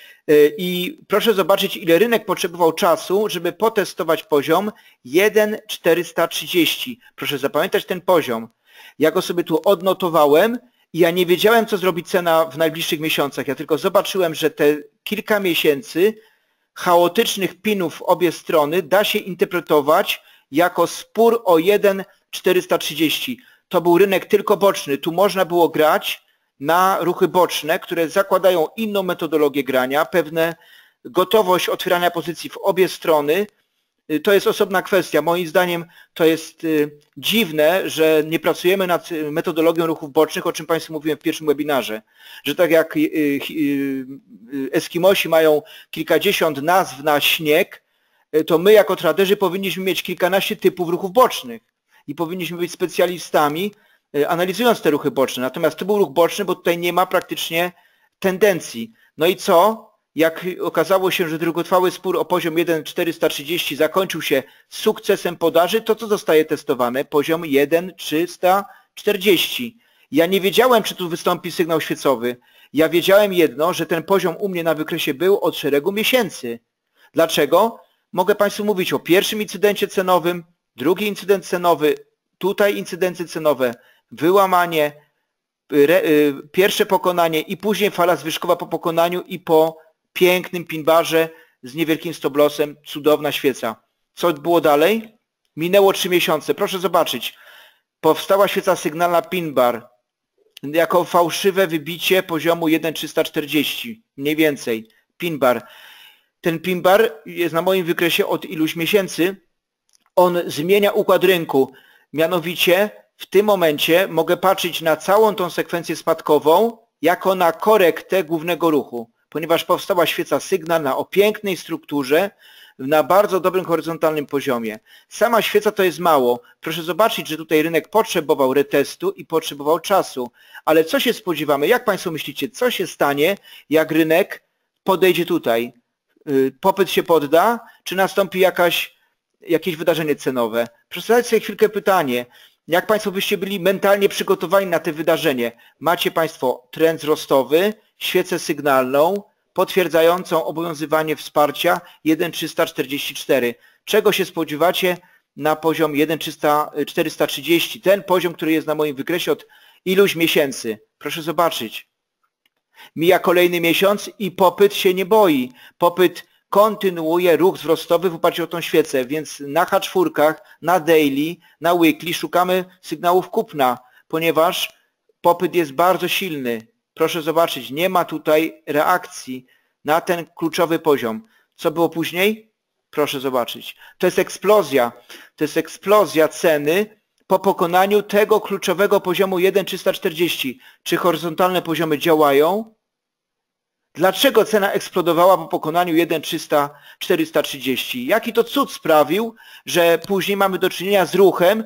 I proszę zobaczyć, ile rynek potrzebował czasu, żeby potestować poziom jeden przecinek czterysta trzydzieści. Proszę zapamiętać ten poziom. Ja go sobie tu odnotowałem i ja nie wiedziałem, co zrobi cena w najbliższych miesiącach. Ja tylko zobaczyłem, że te kilka miesięcy chaotycznych pinów w obie strony da się interpretować jako spór o jeden przecinek czterysta trzydzieści. To był rynek tylko boczny. Tu można było grać na ruchy boczne, które zakładają inną metodologię grania, pewne gotowość otwierania pozycji w obie strony. To jest osobna kwestia. Moim zdaniem to jest dziwne, że nie pracujemy nad metodologią ruchów bocznych, o czym Państwu mówiłem w pierwszym webinarze. Że tak jak Eskimosi mają kilkadziesiąt nazw na śnieg, to my jako traderzy powinniśmy mieć kilkanaście typów ruchów bocznych i powinniśmy być specjalistami analizując te ruchy boczne. Natomiast to był ruch boczny, bo tutaj nie ma praktycznie tendencji. No i co? Jak okazało się, że długotrwały spór o poziom jeden przecinek czterysta trzydzieści zakończył się sukcesem podaży, to co zostaje testowane? Poziom jeden przecinek trzysta czterdzieści. Ja nie wiedziałem, czy tu wystąpi sygnał świecowy. Ja wiedziałem jedno, że ten poziom u mnie na wykresie był od szeregu miesięcy. Dlaczego? Mogę Państwu mówić o pierwszym incydencie cenowym, drugi incydent cenowy, tutaj incydenty cenowe, wyłamanie, re, y, pierwsze pokonanie i później fala zwyżkowa po pokonaniu i po pięknym pinbarze z niewielkim stop lossem, cudowna świeca. Co było dalej? Minęło trzy miesiące. Proszę zobaczyć. Powstała świeca sygnalna pinbar jako fałszywe wybicie poziomu jeden przecinek trzysta czterdzieści. Mniej więcej. Pinbar. Ten pinbar jest na moim wykresie od iluś miesięcy. On zmienia układ rynku. Mianowicie w tym momencie mogę patrzeć na całą tą sekwencję spadkową jako na korektę głównego ruchu, ponieważ powstała świeca sygnalna o pięknej strukturze na bardzo dobrym horyzontalnym poziomie. Sama świeca to jest mało. Proszę zobaczyć, że tutaj rynek potrzebował retestu i potrzebował czasu. Ale co się spodziewamy? Jak Państwo myślicie, co się stanie, jak rynek podejdzie tutaj? Popyt się podda? Czy nastąpi jakaś jakieś wydarzenie cenowe. Proszę zadać sobie chwilkę pytanie, jak Państwo byście byli mentalnie przygotowani na to wydarzenie? Macie Państwo trend wzrostowy, świecę sygnalną, potwierdzającą obowiązywanie wsparcia jeden tysiąc trzysta czterdzieści cztery. Czego się spodziewacie na poziom jeden tysiąc czterysta trzydzieści? Ten poziom, który jest na moim wykresie od iluś miesięcy. Proszę zobaczyć. Mija kolejny miesiąc i popyt się nie boi. Popyt kontynuuje ruch wzrostowy w oparciu o tą świecę, więc na H cztery, na daily, na weekly szukamy sygnałów kupna, ponieważ popyt jest bardzo silny. Proszę zobaczyć, nie ma tutaj reakcji na ten kluczowy poziom. Co było później? Proszę zobaczyć. To jest eksplozja. To jest eksplozja ceny po pokonaniu tego kluczowego poziomu jeden tysiąc trzysta czterdzieści. Czy horyzontalne poziomy działają? Dlaczego cena eksplodowała po pokonaniu jeden tysiąc czterysta trzydzieści? Jaki to cud sprawił, że później mamy do czynienia z ruchem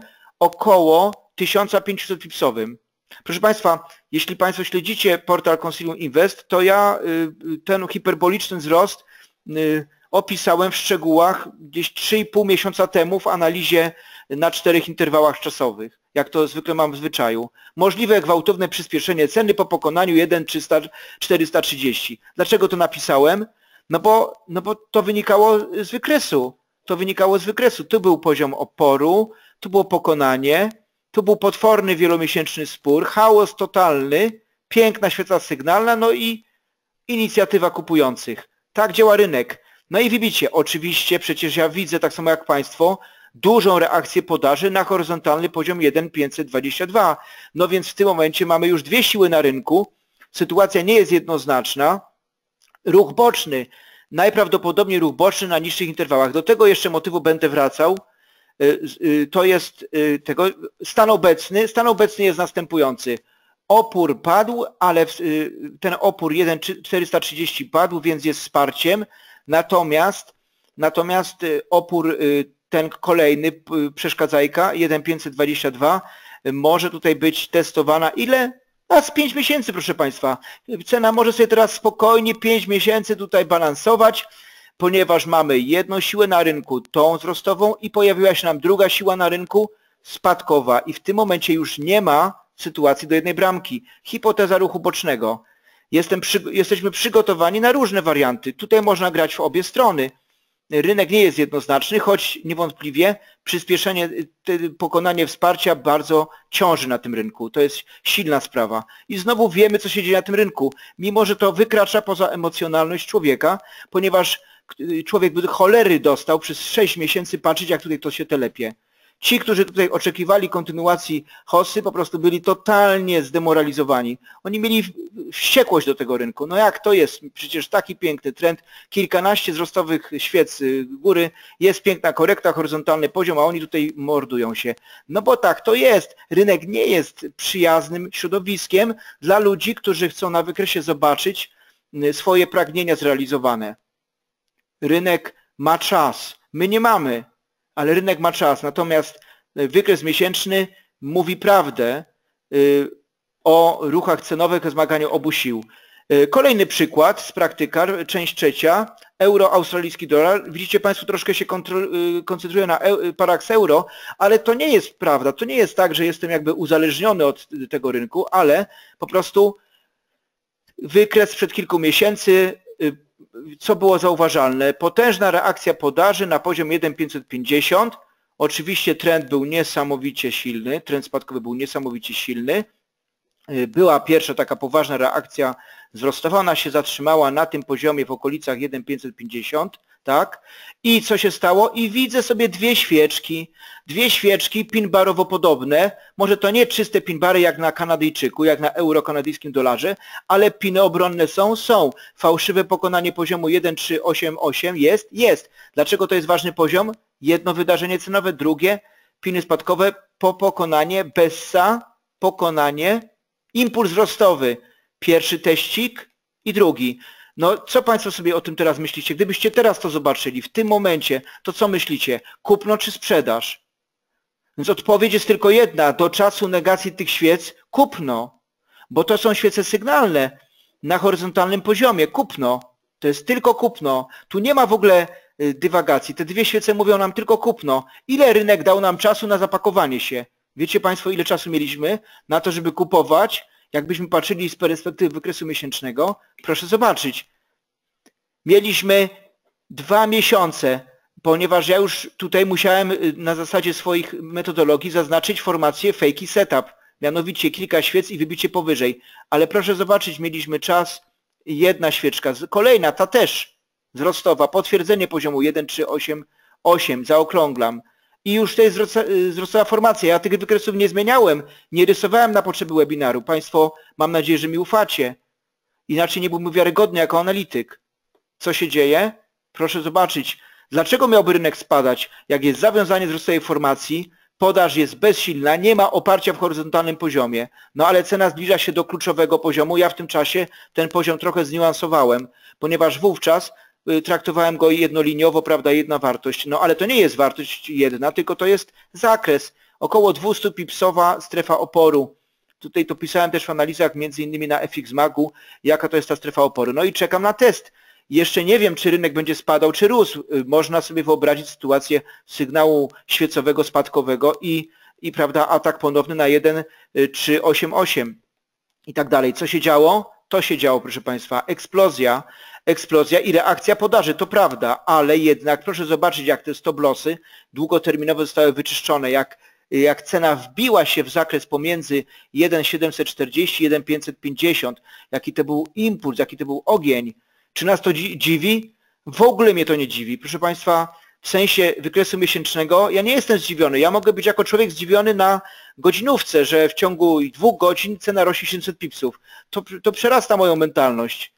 około tysiąc pięćset pipsowym? Proszę Państwa, jeśli Państwo śledzicie portal Consilium Invest, to ja ten hiperboliczny wzrost opisałem w szczegółach gdzieś trzy i pół miesiąca temu w analizie na czterech interwałach czasowych, jak to zwykle mam w zwyczaju. Możliwe gwałtowne przyspieszenie ceny po pokonaniu jeden tysiąc czterysta trzydzieści. Dlaczego to napisałem? No bo, no bo to wynikało z wykresu. To wynikało z wykresu. Tu był poziom oporu, tu było pokonanie, tu był potworny wielomiesięczny spór, chaos totalny, piękna świeca sygnalna, no i inicjatywa kupujących. Tak działa rynek. No i widzicie, oczywiście przecież ja widzę, tak samo jak Państwo, dużą reakcję podaży na horyzontalny poziom jeden tysiąc pięćset dwadzieścia dwa. No więc w tym momencie mamy już dwie siły na rynku, sytuacja nie jest jednoznaczna, ruch boczny, najprawdopodobniej ruch boczny na niższych interwałach. Do tego jeszcze motywu będę wracał, to jest tego, stan obecny, stan obecny jest następujący. Opór padł, ale ten opór jeden tysiąc czterysta trzydzieści padł, więc jest wsparciem, natomiast, natomiast opór ten kolejny, przeszkadzajka jeden tysiąc pięćset dwadzieścia dwa może tutaj być testowana ile? A z pięć miesięcy, proszę Państwa. Cena może sobie teraz spokojnie pięć miesięcy tutaj balansować, ponieważ mamy jedną siłę na rynku, tą wzrostową i pojawiła się nam druga siła na rynku, spadkowa i w tym momencie już nie ma sytuacji do jednej bramki. Hipoteza ruchu bocznego. Jestem przy, jesteśmy przygotowani na różne warianty. Tutaj można grać w obie strony. Rynek nie jest jednoznaczny, choć niewątpliwie przyspieszenie, pokonanie wsparcia bardzo ciąży na tym rynku. To jest silna sprawa. I znowu wiemy, co się dzieje na tym rynku, mimo że to wykracza poza emocjonalność człowieka, ponieważ człowiek by cholery dostał przez sześć miesięcy patrzeć, jak tutaj to się telepie. Ci, którzy tutaj oczekiwali kontynuacji hossy, po prostu byli totalnie zdemoralizowani. Oni mieli wściekłość do tego rynku. No jak to jest? Przecież taki piękny trend, kilkanaście wzrostowych świec góry, jest piękna korekta, horyzontalny poziom, a oni tutaj mordują się. No bo tak to jest. Rynek nie jest przyjaznym środowiskiem dla ludzi, którzy chcą na wykresie zobaczyć swoje pragnienia zrealizowane. Rynek ma czas. My nie mamy. Ale rynek ma czas, natomiast wykres miesięczny mówi prawdę o ruchach cenowych, o zmaganiu obu sił. Kolejny przykład z praktyka, część trzecia, euro, australijski dolar. Widzicie Państwo, troszkę się koncentruję na parach euro, ale to nie jest prawda. To nie jest tak, że jestem jakby uzależniony od tego rynku, ale po prostu wykres sprzed kilku miesięcy, co było zauważalne? Potężna reakcja podaży na poziom jeden tysiąc pięćset pięćdziesiąt. Oczywiście trend był niesamowicie silny, trend spadkowy był niesamowicie silny. Była pierwsza taka poważna reakcja wzrostowa, ona się zatrzymała na tym poziomie w okolicach jeden tysiąc pięćset pięćdziesiąt, tak? I co się stało? I widzę sobie dwie świeczki, dwie świeczki pin-barowo podobne, może to nie czyste pin-bary jak na Kanadyjczyku, jak na euro-kanadyjskim dolarze, ale piny obronne są, są. Fałszywe pokonanie poziomu jeden tysiąc trzysta osiemdziesiąt osiem jest, jest. Dlaczego to jest ważny poziom? Jedno wydarzenie cenowe, drugie, piny spadkowe, po pokonanie, Bessa, pokonanie, impuls wzrostowy, pierwszy teścik i drugi. No co Państwo sobie o tym teraz myślicie? Gdybyście teraz to zobaczyli, w tym momencie, to co myślicie? Kupno czy sprzedaż? Więc odpowiedź jest tylko jedna. Do czasu negacji tych świec kupno, bo to są świece sygnalne na horyzontalnym poziomie. Kupno. To jest tylko kupno. Tu nie ma w ogóle dywagacji. Te dwie świece mówią nam tylko kupno. Ile rynek dał nam czasu na zapakowanie się? Wiecie Państwo, ile czasu mieliśmy na to, żeby kupować? Jakbyśmy patrzyli z perspektywy wykresu miesięcznego, proszę zobaczyć. Mieliśmy dwa miesiące, ponieważ ja już tutaj musiałem na zasadzie swoich metodologii zaznaczyć formację fake setup. Mianowicie kilka świec i wybicie powyżej. Ale proszę zobaczyć, mieliśmy czas, jedna świeczka, kolejna, ta też wzrostowa, potwierdzenie poziomu jeden, trzy, osiem, osiem, zaokrąglam. I już to jest wzrostowa formacja. Ja tych wykresów nie zmieniałem, nie rysowałem na potrzeby webinaru. Państwo, mam nadzieję, że mi ufacie. Inaczej nie byłbym wiarygodny jako analityk. Co się dzieje? Proszę zobaczyć. Dlaczego miałby rynek spadać? Jak jest zawiązanie wzrostowej formacji, podaż jest bezsilna, nie ma oparcia w horyzontalnym poziomie. No ale cena zbliża się do kluczowego poziomu. Ja w tym czasie ten poziom trochę zniuansowałem, ponieważ wówczas traktowałem go jednoliniowo, prawda, jedna wartość. No ale to nie jest wartość jedna, tylko to jest zakres. Około dwieście pipsowa strefa oporu. Tutaj to pisałem też w analizach, między innymi na F X Magu, jaka to jest ta strefa oporu. No i czekam na test. Jeszcze nie wiem, czy rynek będzie spadał, czy rósł. Można sobie wyobrazić sytuację sygnału świecowego, spadkowego i, i prawda, atak ponowny na jeden, trzy, osiem, osiem i tak dalej. Co się działo? To się działo, proszę Państwa. Eksplozja, eksplozja i reakcja podaży, to prawda, ale jednak proszę zobaczyć, jak te stop lossy długoterminowe zostały wyczyszczone, jak, jak cena wbiła się w zakres pomiędzy jeden siedemset czterdzieści, jeden pięćset pięćdziesiąt, jaki to był impuls, jaki to był ogień. Czy nas to dziwi? W ogóle mnie to nie dziwi. Proszę Państwa, w sensie wykresu miesięcznego ja nie jestem zdziwiony. Ja mogę być jako człowiek zdziwiony na godzinówce, że w ciągu dwóch godzin cena rośnie siedemset pipsów. To, to przerasta moją mentalność.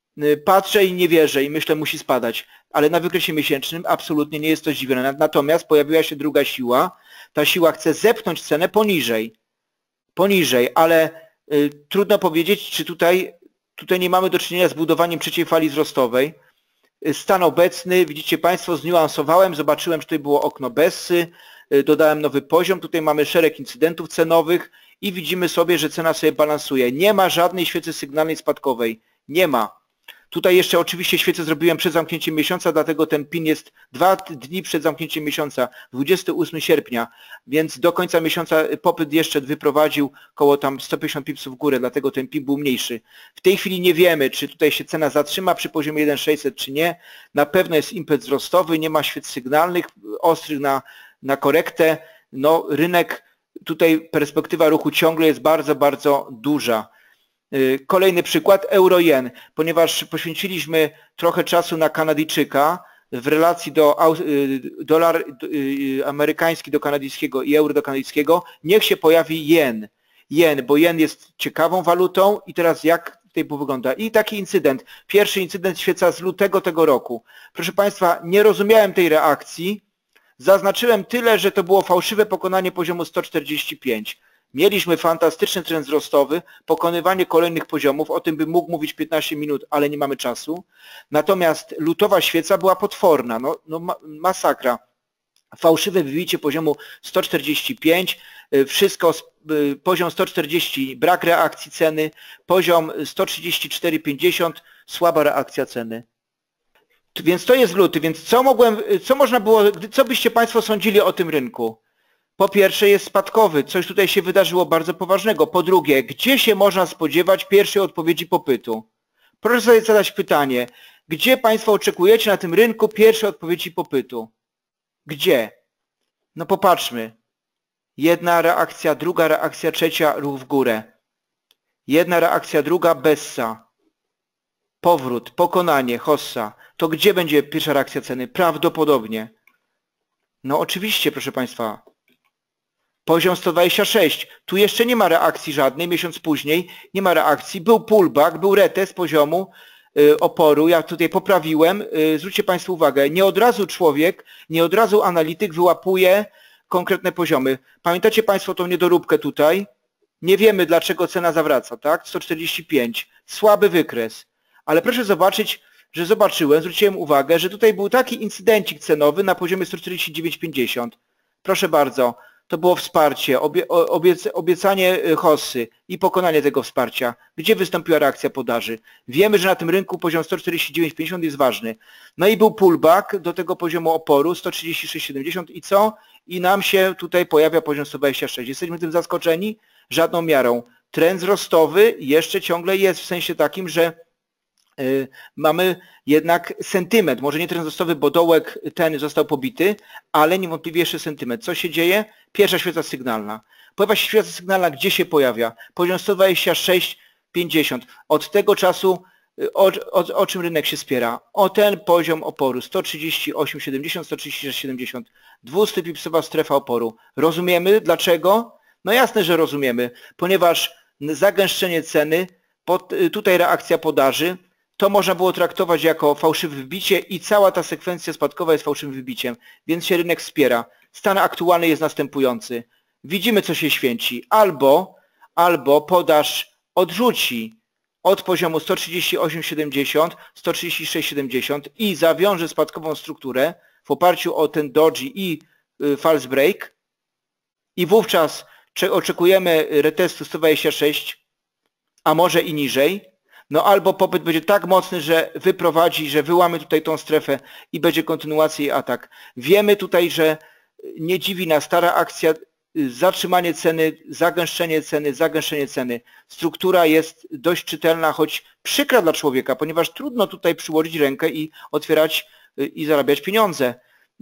Patrzę i nie wierzę i myślę, musi spadać. Ale na wykresie miesięcznym absolutnie nie jest to zdziwione. Natomiast pojawiła się druga siła. Ta siła chce zepchnąć cenę poniżej. Poniżej, ale y, trudno powiedzieć, czy tutaj, tutaj nie mamy do czynienia z budowaniem trzeciej fali wzrostowej. Stan obecny, widzicie Państwo, zniuansowałem, zobaczyłem, że tutaj było okno Bessy, dodałem nowy poziom, tutaj mamy szereg incydentów cenowych i widzimy sobie, że cena sobie balansuje. Nie ma żadnej świecy sygnalnej spadkowej. Nie ma. Tutaj jeszcze oczywiście świecę zrobiłem przed zamknięciem miesiąca, dlatego ten pin jest dwa dni przed zamknięciem miesiąca, dwudziestego ósmego sierpnia, więc do końca miesiąca popyt jeszcze wyprowadził koło tam sto pięćdziesiąt pipsów w górę, dlatego ten pin był mniejszy. W tej chwili nie wiemy, czy tutaj się cena zatrzyma przy poziomie jeden sześćset, czy nie. Na pewno jest impet wzrostowy, nie ma świec sygnalnych ostrych na, na korektę. No rynek, tutaj perspektywa ruchu ciągle jest bardzo, bardzo duża. Kolejny przykład, euro-jen, ponieważ poświęciliśmy trochę czasu na Kanadyjczyka w relacji do dolar amerykański do kanadyjskiego i euro do kanadyjskiego, niech się pojawi jen. Jen, bo jen jest ciekawą walutą i teraz jak tutaj wygląda. I taki incydent, pierwszy incydent świeca z lutego tego roku. Proszę Państwa, nie rozumiałem tej reakcji, zaznaczyłem tyle, że to było fałszywe pokonanie poziomu sto czterdzieści pięć. Mieliśmy fantastyczny trend wzrostowy, pokonywanie kolejnych poziomów, o tym bym mógł mówić piętnaście minut, ale nie mamy czasu. Natomiast lutowa świeca była potworna, no, no masakra. Fałszywe wybicie poziomu sto czterdzieści pięć, wszystko, poziom sto czterdzieści, brak reakcji ceny, poziom sto trzydzieści cztery pięćdziesiąt, słaba reakcja ceny. Więc to jest luty, więc co mogłem, co można było, co byście Państwo sądzili o tym rynku? Po pierwsze jest spadkowy, coś tutaj się wydarzyło bardzo poważnego. Po drugie, gdzie się można spodziewać pierwszej odpowiedzi popytu? Proszę sobie zadać pytanie, gdzie Państwo oczekujecie na tym rynku pierwszej odpowiedzi popytu? Gdzie? No popatrzmy. Jedna reakcja, druga reakcja, trzecia, ruch w górę. Jedna reakcja, druga, Bessa. Powrót, pokonanie, hossa. To gdzie będzie pierwsza reakcja ceny? Prawdopodobnie. No oczywiście, proszę Państwa. Poziom sto dwadzieścia sześć. Tu jeszcze nie ma reakcji żadnej, miesiąc później nie ma reakcji. Był pullback, był retest poziomu y, oporu. Ja tutaj poprawiłem. Y, zwróćcie Państwo uwagę, nie od razu człowiek, nie od razu analityk wyłapuje konkretne poziomy. Pamiętacie Państwo tą niedoróbkę tutaj? Nie wiemy, dlaczego cena zawraca, tak? sto czterdzieści pięć. Słaby wykres. Ale proszę zobaczyć, że zobaczyłem, zwróciłem uwagę, że tutaj był taki incydencik cenowy na poziomie sto czterdzieści dziewięć pięćdziesiąt. Proszę bardzo. to było wsparcie, obie, obiec, obiecanie hossy i pokonanie tego wsparcia. Gdzie wystąpiła reakcja podaży? Wiemy, że na tym rynku poziom sto czterdzieści dziewięć pięćdziesiąt jest ważny. No i był pullback do tego poziomu oporu sto trzydzieści sześć siedemdziesiąt i co? I nam się tutaj pojawia poziom sto dwadzieścia sześć. Jesteśmy tym zaskoczeni? Żadną miarą. Trend wzrostowy jeszcze ciągle jest w sensie takim, że yy, mamy jednak sentyment, może nie trend wzrostowy, bo dołek ten został pobity, ale niewątpliwie jeszcze sentyment. Co się dzieje? Pierwsza świeca sygnalna. Pojawia się świeca sygnalna, gdzie się pojawia? Poziom sto dwadzieścia sześć pięćdziesiąt. Od tego czasu o, o, o czym rynek się spiera? O ten poziom oporu sto trzydzieści osiem siedemdziesiąt, sto trzydzieści sześć siedemdziesiąt. dwieście pipsowa strefa oporu. Rozumiemy dlaczego? No jasne, że rozumiemy, ponieważ zagęszczenie ceny, pod, tutaj reakcja podaży, to można było traktować jako fałszywe wybicie i cała ta sekwencja spadkowa jest fałszywym wybiciem, więc się rynek wspiera. Stan aktualny jest następujący. Widzimy, co się święci. Albo, albo podaż odrzuci od poziomu sto trzydzieści osiem siedemdziesiąt, sto trzydzieści sześć siedemdziesiąt i zawiąże spadkową strukturę w oparciu o ten doji i y, false break i wówczas oczekujemy retestu sto dwadzieścia sześć, a może i niżej. No albo popyt będzie tak mocny, że wyprowadzi, że wyłamy tutaj tą strefę i będzie kontynuacja i atak. Wiemy tutaj, że nie dziwi nas stara akcja, zatrzymanie ceny, zagęszczenie ceny, zagęszczenie ceny. Struktura jest dość czytelna, choć przykra dla człowieka, ponieważ trudno tutaj przyłożyć rękę i otwierać i zarabiać pieniądze.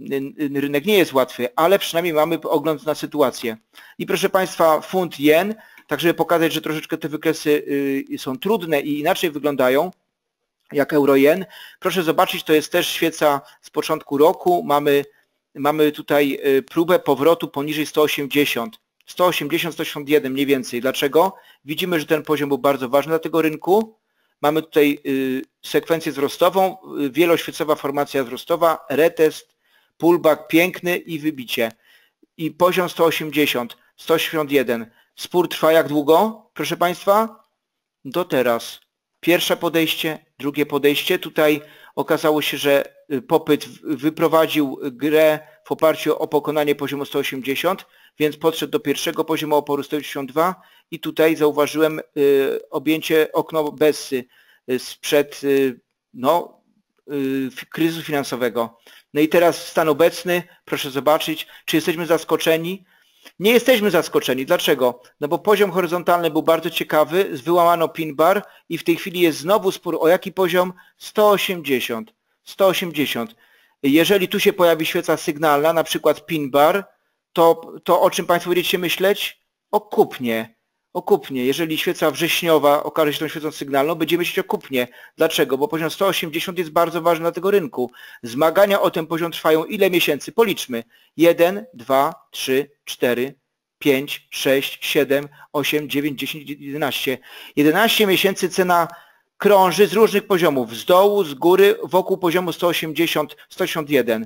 Rynek nie jest łatwy, ale przynajmniej mamy ogląd na sytuację. I proszę Państwa, funt jen, tak żeby pokazać, że troszeczkę te wykresy są trudne i inaczej wyglądają, jak euro-jen. Proszę zobaczyć, to jest też świeca z początku roku. Mamy, mamy tutaj próbę powrotu poniżej sto osiemdziesiąt. sto osiemdziesiąt, sto osiemdziesiąt jeden mniej więcej. Dlaczego? Widzimy, że ten poziom był bardzo ważny dla tego rynku. Mamy tutaj sekwencję wzrostową, wieloświecowa formacja wzrostowa, retest, pullback piękny i wybicie. I poziom sto osiemdziesiąt, sto osiemdziesiąt jeden. Spór trwa jak długo, proszę Państwa? Do teraz. Pierwsze podejście, drugie podejście. Tutaj okazało się, że popyt wyprowadził grę w oparciu o pokonanie poziomu sto osiemdziesiąt, więc podszedł do pierwszego poziomu oporu sto osiemdziesiąt dwa i tutaj zauważyłem y, objęcie okno Bessy y, sprzed y, no, y, kryzysu finansowego. No i teraz stan obecny, proszę zobaczyć, czy jesteśmy zaskoczeni. Nie jesteśmy zaskoczeni. Dlaczego? No bo poziom horyzontalny był bardzo ciekawy, wyłamano pin bar i w tej chwili jest znowu spór o jaki poziom? sto osiemdziesiąt. sto osiemdziesiąt. Jeżeli tu się pojawi świeca sygnalna, na przykład pin bar, to, to o czym Państwo będziecie myśleć? O kupnie. O kupnie. Jeżeli świeca wrześniowa okaże się tą świecą sygnalną, będziemy myśleć o kupnie. Dlaczego? Bo poziom sto osiemdziesiąt jest bardzo ważny dla tego rynku. Zmagania o ten poziom trwają ile miesięcy? Policzmy. jeden, dwa, trzy, cztery, pięć, sześć, siedem, osiem, dziewięć, dziesięć, jedenaście. jedenaście miesięcy cena krąży z różnych poziomów. Z dołu, z góry, wokół poziomu sto osiemdziesiąt, sto osiemdziesiąt jeden.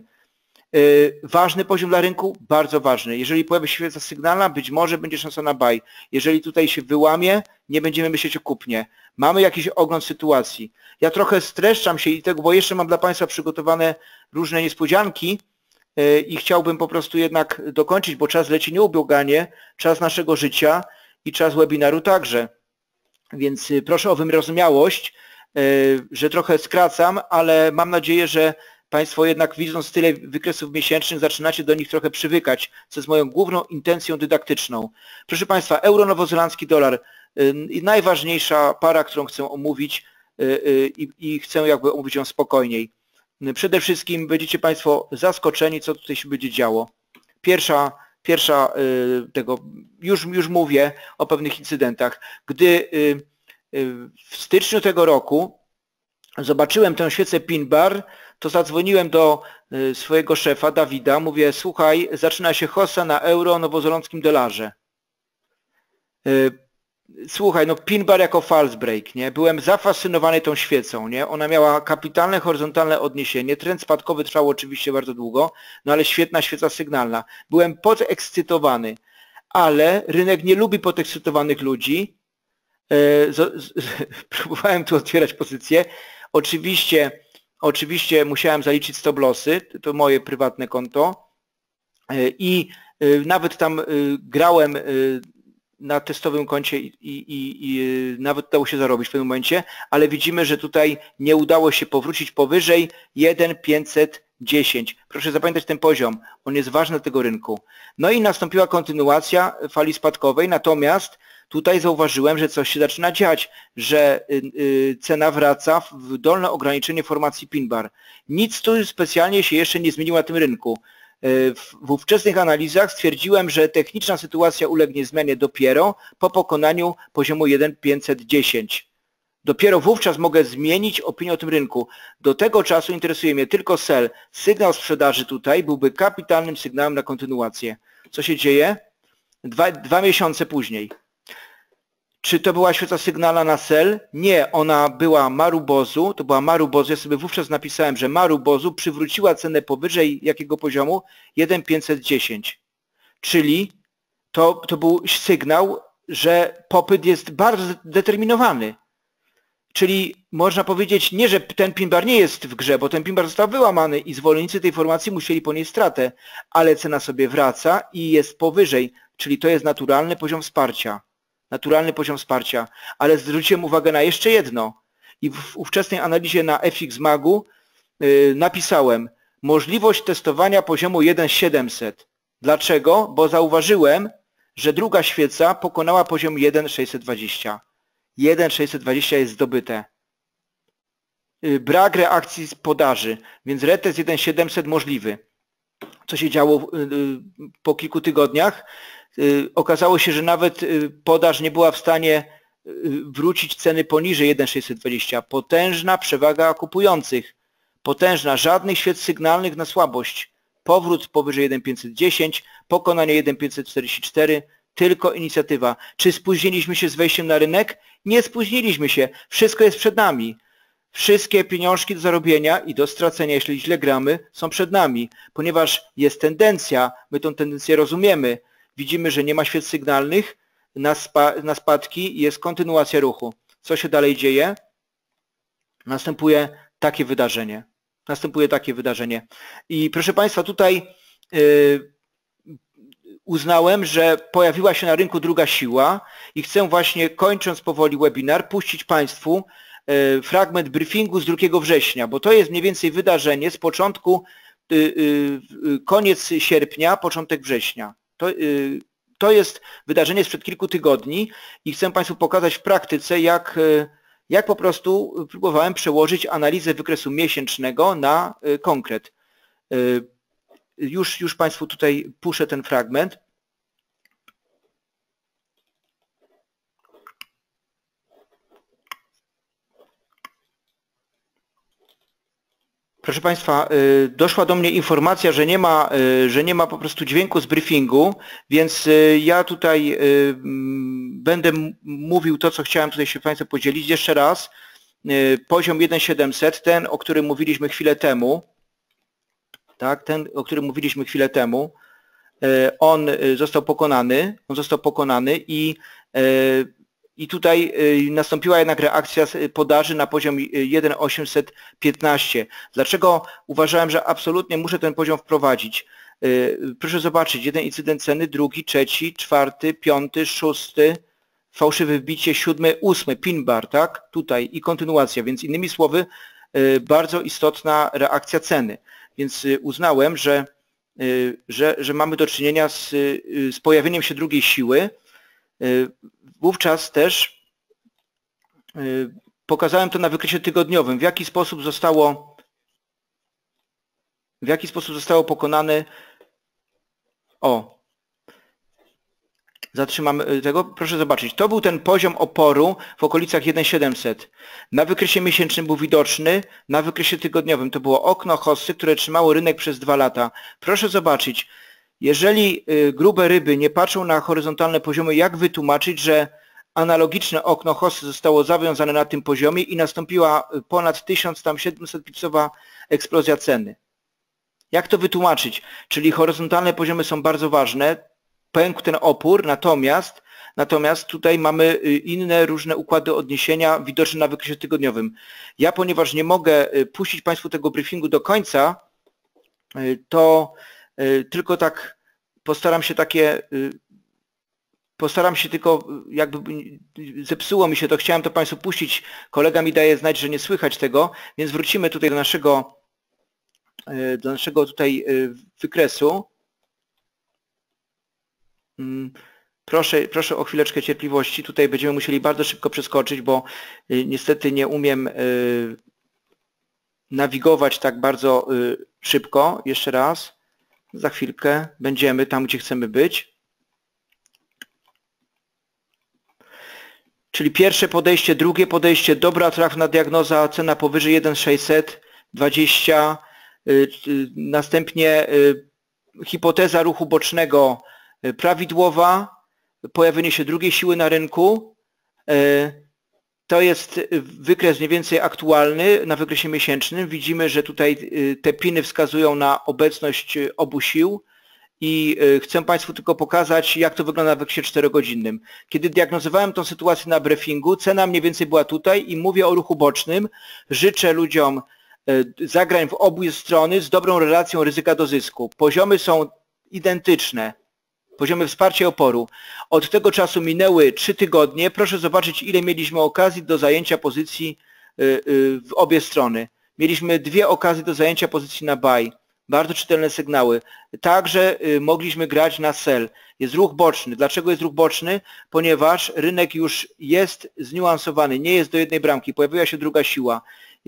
Yy, ważny poziom dla rynku? Bardzo ważny. Jeżeli pojawi się świeca sygnalna, być może będzie szansa na buy. Jeżeli tutaj się wyłamie, nie będziemy myśleć o kupnie. Mamy jakiś ogląd sytuacji. Ja trochę streszczam się i tego, bo jeszcze mam dla Państwa przygotowane różne niespodzianki yy, i chciałbym po prostu jednak dokończyć, bo czas leci nieubłaganie, czas naszego życia i czas webinaru także. Więc yy, proszę o wyrozumiałość, yy, że trochę skracam, ale mam nadzieję, że Państwo jednak widząc tyle wykresów miesięcznych zaczynacie do nich trochę przywykać, co jest moją główną intencją dydaktyczną. Proszę Państwa, euro, nowozelandzki dolar, yy, najważniejsza para, którą chcę omówić yy, yy, i chcę jakby omówić ją spokojniej. Yy, przede wszystkim będziecie Państwo zaskoczeni, co tutaj się będzie działo. Pierwsza, pierwsza yy, tego, już, już mówię o pewnych incydentach. Gdy yy, yy, w styczniu tego roku zobaczyłem tę świecę pin bar, to zadzwoniłem do swojego szefa, Dawida, mówię, słuchaj, zaczyna się hossa na euro nowozelandzkim dolarze. Słuchaj, no pin bar jako false break, nie? Byłem zafascynowany tą świecą, nie? Ona miała kapitalne, horyzontalne odniesienie, trend spadkowy trwał oczywiście bardzo długo, no ale świetna świeca sygnalna. Byłem podekscytowany, ale rynek nie lubi podekscytowanych ludzi. Próbowałem tu otwierać pozycję. Oczywiście Oczywiście musiałem zaliczyć stop lossy, to moje prywatne konto i Nawet tam grałem na testowym koncie i, i, i nawet udało się zarobić w pewnym momencie, ale widzimy, że tutaj nie udało się powrócić powyżej jeden tysiąc pięćset dziesięć. Proszę zapamiętać ten poziom, on jest ważny dla tego rynku. No i nastąpiła kontynuacja fali spadkowej, natomiast tutaj zauważyłem, że coś się zaczyna dziać, że cena wraca w dolne ograniczenie formacji pin bar. Nic tu specjalnie się jeszcze nie zmieniło na tym rynku. W ówczesnych analizach stwierdziłem, że techniczna sytuacja ulegnie zmianie dopiero po pokonaniu poziomu jeden tysiąc pięćset dziesięć. Dopiero wówczas mogę zmienić opinię o tym rynku. Do tego czasu interesuje mnie tylko sell. Sygnał sprzedaży tutaj byłby kapitalnym sygnałem na kontynuację. Co się dzieje? Dwa, dwa miesiące później. Czy to była świeca sygnalna na sell? Nie, ona była Marubozu, to była Marubozu, ja sobie wówczas napisałem, że Marubozu przywróciła cenę powyżej jakiego poziomu? jeden tysiąc pięćset dziesięć. Czyli to, to był sygnał, że popyt jest bardzo zdeterminowany. Czyli można powiedzieć nie, że ten pin bar nie jest w grze, bo ten pin bar został wyłamany i zwolennicy tej formacji musieli ponieść stratę, ale cena sobie wraca i jest powyżej, czyli to jest naturalny poziom wsparcia. Naturalny poziom wsparcia, ale zwróciłem uwagę na jeszcze jedno i w ówczesnej analizie na F X Magu yy, napisałem możliwość testowania poziomu jeden tysiąc siedemset. Dlaczego? Bo zauważyłem, że druga świeca pokonała poziom jeden tysiąc sześćset dwadzieścia. jeden tysiąc sześćset dwadzieścia jest zdobyte. Yy, brak reakcji z podaży, więc retest jeden tysiąc siedemset możliwy. Co się działo yy, po kilku tygodniach? Okazało się, że nawet podaż nie była w stanie wrócić ceny poniżej jeden tysiąc sześćset dwadzieścia. Potężna przewaga kupujących. Potężna. Żadnych świec sygnalnych na słabość. Powrót powyżej jeden tysiąc pięćset dziesięć, pokonanie jeden tysiąc pięćset czterdzieści cztery, tylko inicjatywa. Czy spóźniliśmy się z wejściem na rynek? Nie spóźniliśmy się. Wszystko jest przed nami. Wszystkie pieniążki do zarobienia i do stracenia, jeśli źle gramy, są przed nami. Ponieważ jest tendencja, my tą tendencję rozumiemy. Widzimy, że nie ma świec sygnalnych na, spa, na spadki i jest kontynuacja ruchu. Co się dalej dzieje? Następuje takie wydarzenie. Następuje takie wydarzenie. I proszę Państwa, tutaj yy, uznałem, że pojawiła się na rynku druga siła i chcę właśnie, kończąc powoli webinar, puścić Państwu yy, fragment briefingu z drugiego września, bo to jest mniej więcej wydarzenie z początku, yy, yy, koniec sierpnia, początek września. To, yy, to jest wydarzenie sprzed kilku tygodni i chcę Państwu pokazać w praktyce, jak, yy, jak po prostu próbowałem przełożyć analizę wykresu miesięcznego na yy, konkret. Yy, już, już Państwu tutaj puszę ten fragment. Proszę Państwa, doszła do mnie informacja, że nie ma, że nie ma po prostu dźwięku z briefingu, więc ja tutaj będę mówił to, co chciałem tutaj się Państwu podzielić. Jeszcze raz, poziom jeden tysiąc siedemset, ten, o którym mówiliśmy chwilę temu, tak, ten, o którym mówiliśmy chwilę temu, on został pokonany, on został pokonany i I tutaj nastąpiła jednak reakcja podaży na poziom jeden tysiąc osiemset piętnaście. Dlaczego uważałem, że absolutnie muszę ten poziom wprowadzić? Proszę zobaczyć, jeden incydent ceny, drugi, trzeci, czwarty, piąty, szósty, fałszywe wbicie, siódmy, ósmy, pin bar, tak? Tutaj i kontynuacja, więc innymi słowy bardzo istotna reakcja ceny. Więc uznałem, że, że, że mamy do czynienia z, z pojawieniem się drugiej siły. Wówczas też pokazałem to na wykresie tygodniowym, w jaki sposób zostało, w jaki sposób zostało pokonane. O, zatrzymamy tego, proszę zobaczyć, to był ten poziom oporu w okolicach jeden tysiąc siedemset. Na wykresie miesięcznym był widoczny, na wykresie tygodniowym to było okno hossy, które trzymało rynek przez dwa lata. Proszę zobaczyć, jeżeli grube ryby nie patrzą na horyzontalne poziomy, jak wytłumaczyć, że analogiczne okno hossy zostało zawiązane na tym poziomie i nastąpiła ponad tysiąc siedemset pipsowa eksplozja ceny? Jak to wytłumaczyć? Czyli horyzontalne poziomy są bardzo ważne, pękł ten opór, natomiast, natomiast tutaj mamy inne różne układy odniesienia widoczne na wykresie tygodniowym. Ja, ponieważ nie mogę puścić Państwu tego briefingu do końca, to tylko tak postaram się takie, postaram się tylko, jakby zepsuło mi się to, chciałem to Państwu puścić, kolega mi daje znać, że nie słychać tego, więc wrócimy tutaj do naszego, do naszego tutaj wykresu. Proszę, proszę o chwileczkę cierpliwości, tutaj będziemy musieli bardzo szybko przeskoczyć, bo niestety nie umiem nawigować tak bardzo szybko. Jeszcze raz, za chwilkę będziemy tam, gdzie chcemy być. Czyli pierwsze podejście, drugie podejście, dobra, trafna diagnoza, cena powyżej jeden tysiąc sześćset dwadzieścia, następnie hipoteza ruchu bocznego prawidłowa, pojawienie się drugiej siły na rynku. To jest wykres mniej więcej aktualny na wykresie miesięcznym. Widzimy, że tutaj te piny wskazują na obecność obu sił i chcę Państwu tylko pokazać, jak to wygląda na wykresie czterogodzinnym. Kiedy diagnozowałem tą sytuację na briefingu, cena mniej więcej była tutaj i mówię o ruchu bocznym. Życzę ludziom zagrań w obu strony z dobrą relacją ryzyka do zysku. Poziomy są identyczne. Poziomy wsparcia oporu. Od tego czasu minęły trzy tygodnie. Proszę zobaczyć, ile mieliśmy okazji do zajęcia pozycji w obie strony. Mieliśmy dwie okazje do zajęcia pozycji na buy. Bardzo czytelne sygnały. Także mogliśmy grać na sell. Jest ruch boczny. Dlaczego jest ruch boczny? Ponieważ rynek już jest zniuansowany. Nie jest do jednej bramki. Pojawiła się druga siła.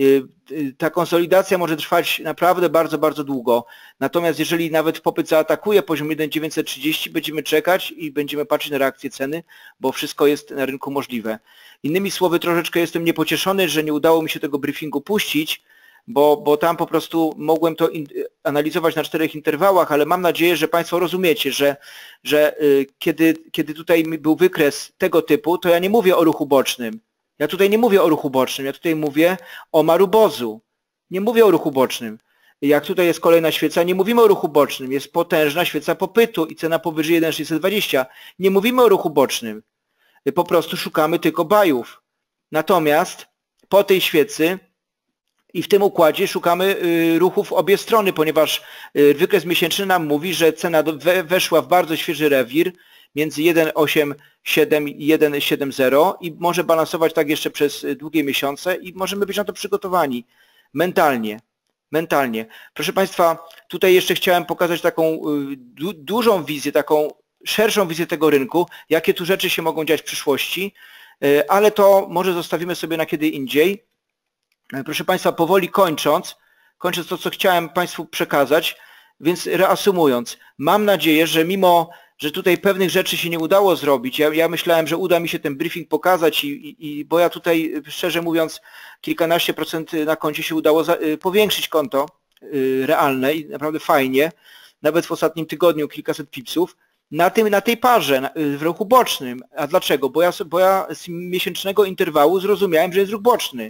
Ta konsolidacja może trwać naprawdę bardzo, bardzo długo. Natomiast jeżeli nawet popyt zaatakuje poziom jeden tysiąc dziewięćset trzydzieści, będziemy czekać i będziemy patrzeć na reakcję ceny, bo wszystko jest na rynku możliwe. Innymi słowy, troszeczkę jestem niepocieszony, że nie udało mi się tego briefingu puścić, bo, bo tam po prostu mogłem to in, analizować na czterech interwałach, ale mam nadzieję, że Państwo rozumiecie, że, że y, kiedy, kiedy tutaj był wykres tego typu, to ja nie mówię o ruchu bocznym. Ja tutaj nie mówię o ruchu bocznym, ja tutaj mówię o marubozu. Nie mówię o ruchu bocznym. Jak tutaj jest kolejna świeca, nie mówimy o ruchu bocznym. Jest potężna świeca popytu i cena powyżej jeden tysiąc sześćset dwadzieścia. Nie mówimy o ruchu bocznym. Po prostu szukamy tylko bajów. Natomiast po tej świecy i w tym układzie szukamy ruchów w obie strony, ponieważ wykres miesięczny nam mówi, że cena weszła w bardzo świeży rewir między jeden przecinek osiemdziesiąt siedem i jeden przecinek siedemdziesiąt i może balansować tak jeszcze przez długie miesiące i możemy być na to przygotowani mentalnie. Mentalnie. Proszę Państwa, tutaj jeszcze chciałem pokazać taką du dużą wizję, taką szerszą wizję tego rynku, jakie tu rzeczy się mogą dziać w przyszłości, ale to może zostawimy sobie na kiedy indziej. Proszę Państwa, powoli kończąc, kończąc to, co chciałem Państwu przekazać, więc reasumując, mam nadzieję, że mimo że tutaj pewnych rzeczy się nie udało zrobić. Ja, ja myślałem, że uda mi się ten briefing pokazać, i, i, i bo ja tutaj, szczerze mówiąc, kilkanaście procent na koncie się udało za, y, powiększyć konto y, realne i naprawdę fajnie, nawet w ostatnim tygodniu kilkaset pipsów, na, tym, na tej parze, na, w ruchu bocznym. A dlaczego? Bo ja, bo ja z miesięcznego interwału zrozumiałem, że jest ruch boczny.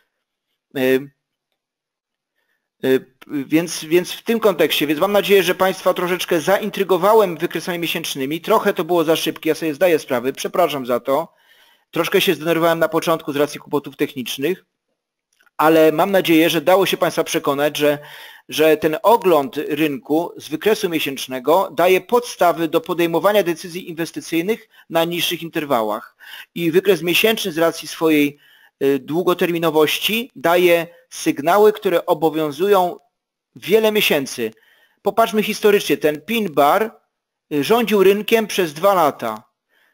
Y, Więc, więc w tym kontekście, więc mam nadzieję, że Państwa troszeczkę zaintrygowałem wykresami miesięcznymi. Trochę to było za szybkie, ja sobie zdaję sprawę, przepraszam za to. Troszkę się zdenerwowałem na początku z racji kłopotów technicznych, ale mam nadzieję, że dało się Państwa przekonać, że, że ten ogląd rynku z wykresu miesięcznego daje podstawy do podejmowania decyzji inwestycyjnych na niższych interwałach. I wykres miesięczny z racji swojej długoterminowości daje sygnały, które obowiązują wiele miesięcy. Popatrzmy historycznie, ten pin bar rządził rynkiem przez dwa lata.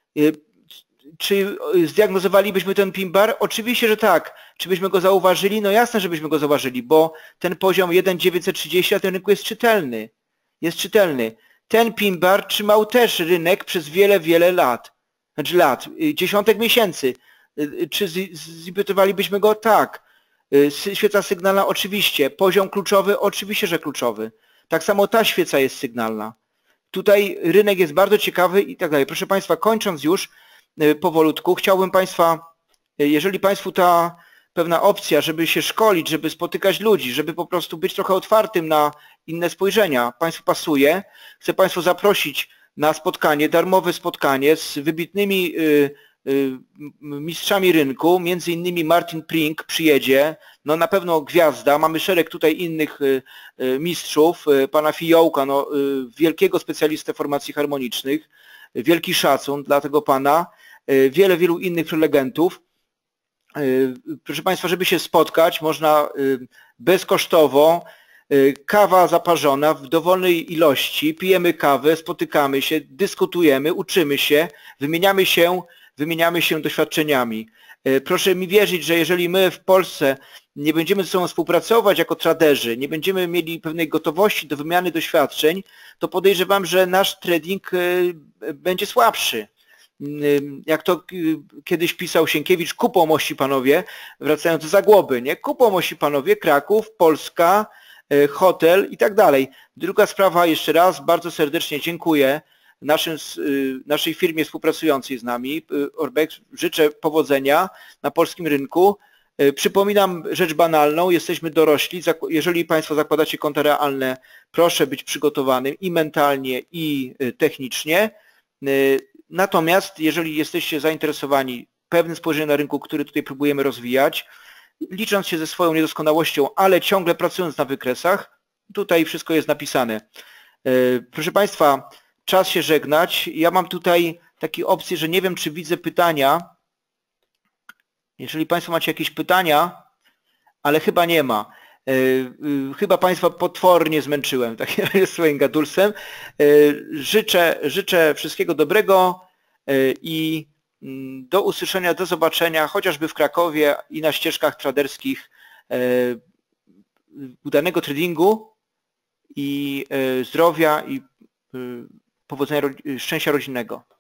Czy zdiagnozowalibyśmy ten pin bar? Oczywiście, że tak. Czy byśmy go zauważyli? No jasne, że byśmy go zauważyli, bo ten poziom jeden tysiąc dziewięćset trzydzieści na tym rynku jest czytelny. Jest czytelny. Ten pin bar trzymał też rynek przez wiele, wiele lat. Znaczy lat, dziesiątek miesięcy. Czy zimplementowalibyśmy go? Tak. Świeca sygnalna? Oczywiście. Poziom kluczowy? Oczywiście, że kluczowy. Tak samo ta świeca jest sygnalna. Tutaj rynek jest bardzo ciekawy i tak dalej. Proszę Państwa, kończąc już powolutku, chciałbym Państwa, jeżeli Państwu ta pewna opcja, żeby się szkolić, żeby spotykać ludzi, żeby po prostu być trochę otwartym na inne spojrzenia, Państwu pasuje, chcę Państwu zaprosić na spotkanie, darmowe spotkanie z wybitnymi mistrzami rynku, między innymi Martin Prink przyjedzie, no na pewno gwiazda, mamy szereg tutaj innych mistrzów, pana Fiołka, no, wielkiego specjalistę formacji harmonicznych, wielki szacun dla tego pana, wiele, wielu innych prelegentów. Proszę Państwa, żeby się spotkać, można bezkosztowo, kawa zaparzona w dowolnej ilości, pijemy kawę, spotykamy się, dyskutujemy, uczymy się, wymieniamy się, wymieniamy się doświadczeniami. Proszę mi wierzyć, że jeżeli my w Polsce nie będziemy ze sobą współpracować jako traderzy, nie będziemy mieli pewnej gotowości do wymiany doświadczeń, to podejrzewam, że nasz trading będzie słabszy. Jak to kiedyś pisał Sienkiewicz, kupą mości panowie, wracając do Zagłoby, nie? Kupą mości panowie, Kraków, Polska, hotel i tak dalej. Druga sprawa, jeszcze raz bardzo serdecznie dziękuję naszym, naszej firmie współpracującej z nami, Orbex, życzę powodzenia na polskim rynku. Przypominam rzecz banalną, jesteśmy dorośli, jeżeli Państwo zakładacie konta realne, proszę być przygotowanym i mentalnie, i technicznie. Natomiast jeżeli jesteście zainteresowani pewnym spojrzeniem na rynku, który tutaj próbujemy rozwijać, licząc się ze swoją niedoskonałością, ale ciągle pracując na wykresach, tutaj wszystko jest napisane. Proszę Państwa, czas się żegnać. Ja mam tutaj takie opcje, że nie wiem, czy widzę pytania. Jeżeli Państwo macie jakieś pytania, ale chyba nie ma. Chyba Państwa potwornie zmęczyłem takim swoim gadulstwem. Życzę, życzę wszystkiego dobrego i do usłyszenia, do zobaczenia, chociażby w Krakowie i na ścieżkach traderskich. Udanego tradingu i zdrowia i powodzenia, szczęścia rodzinnego.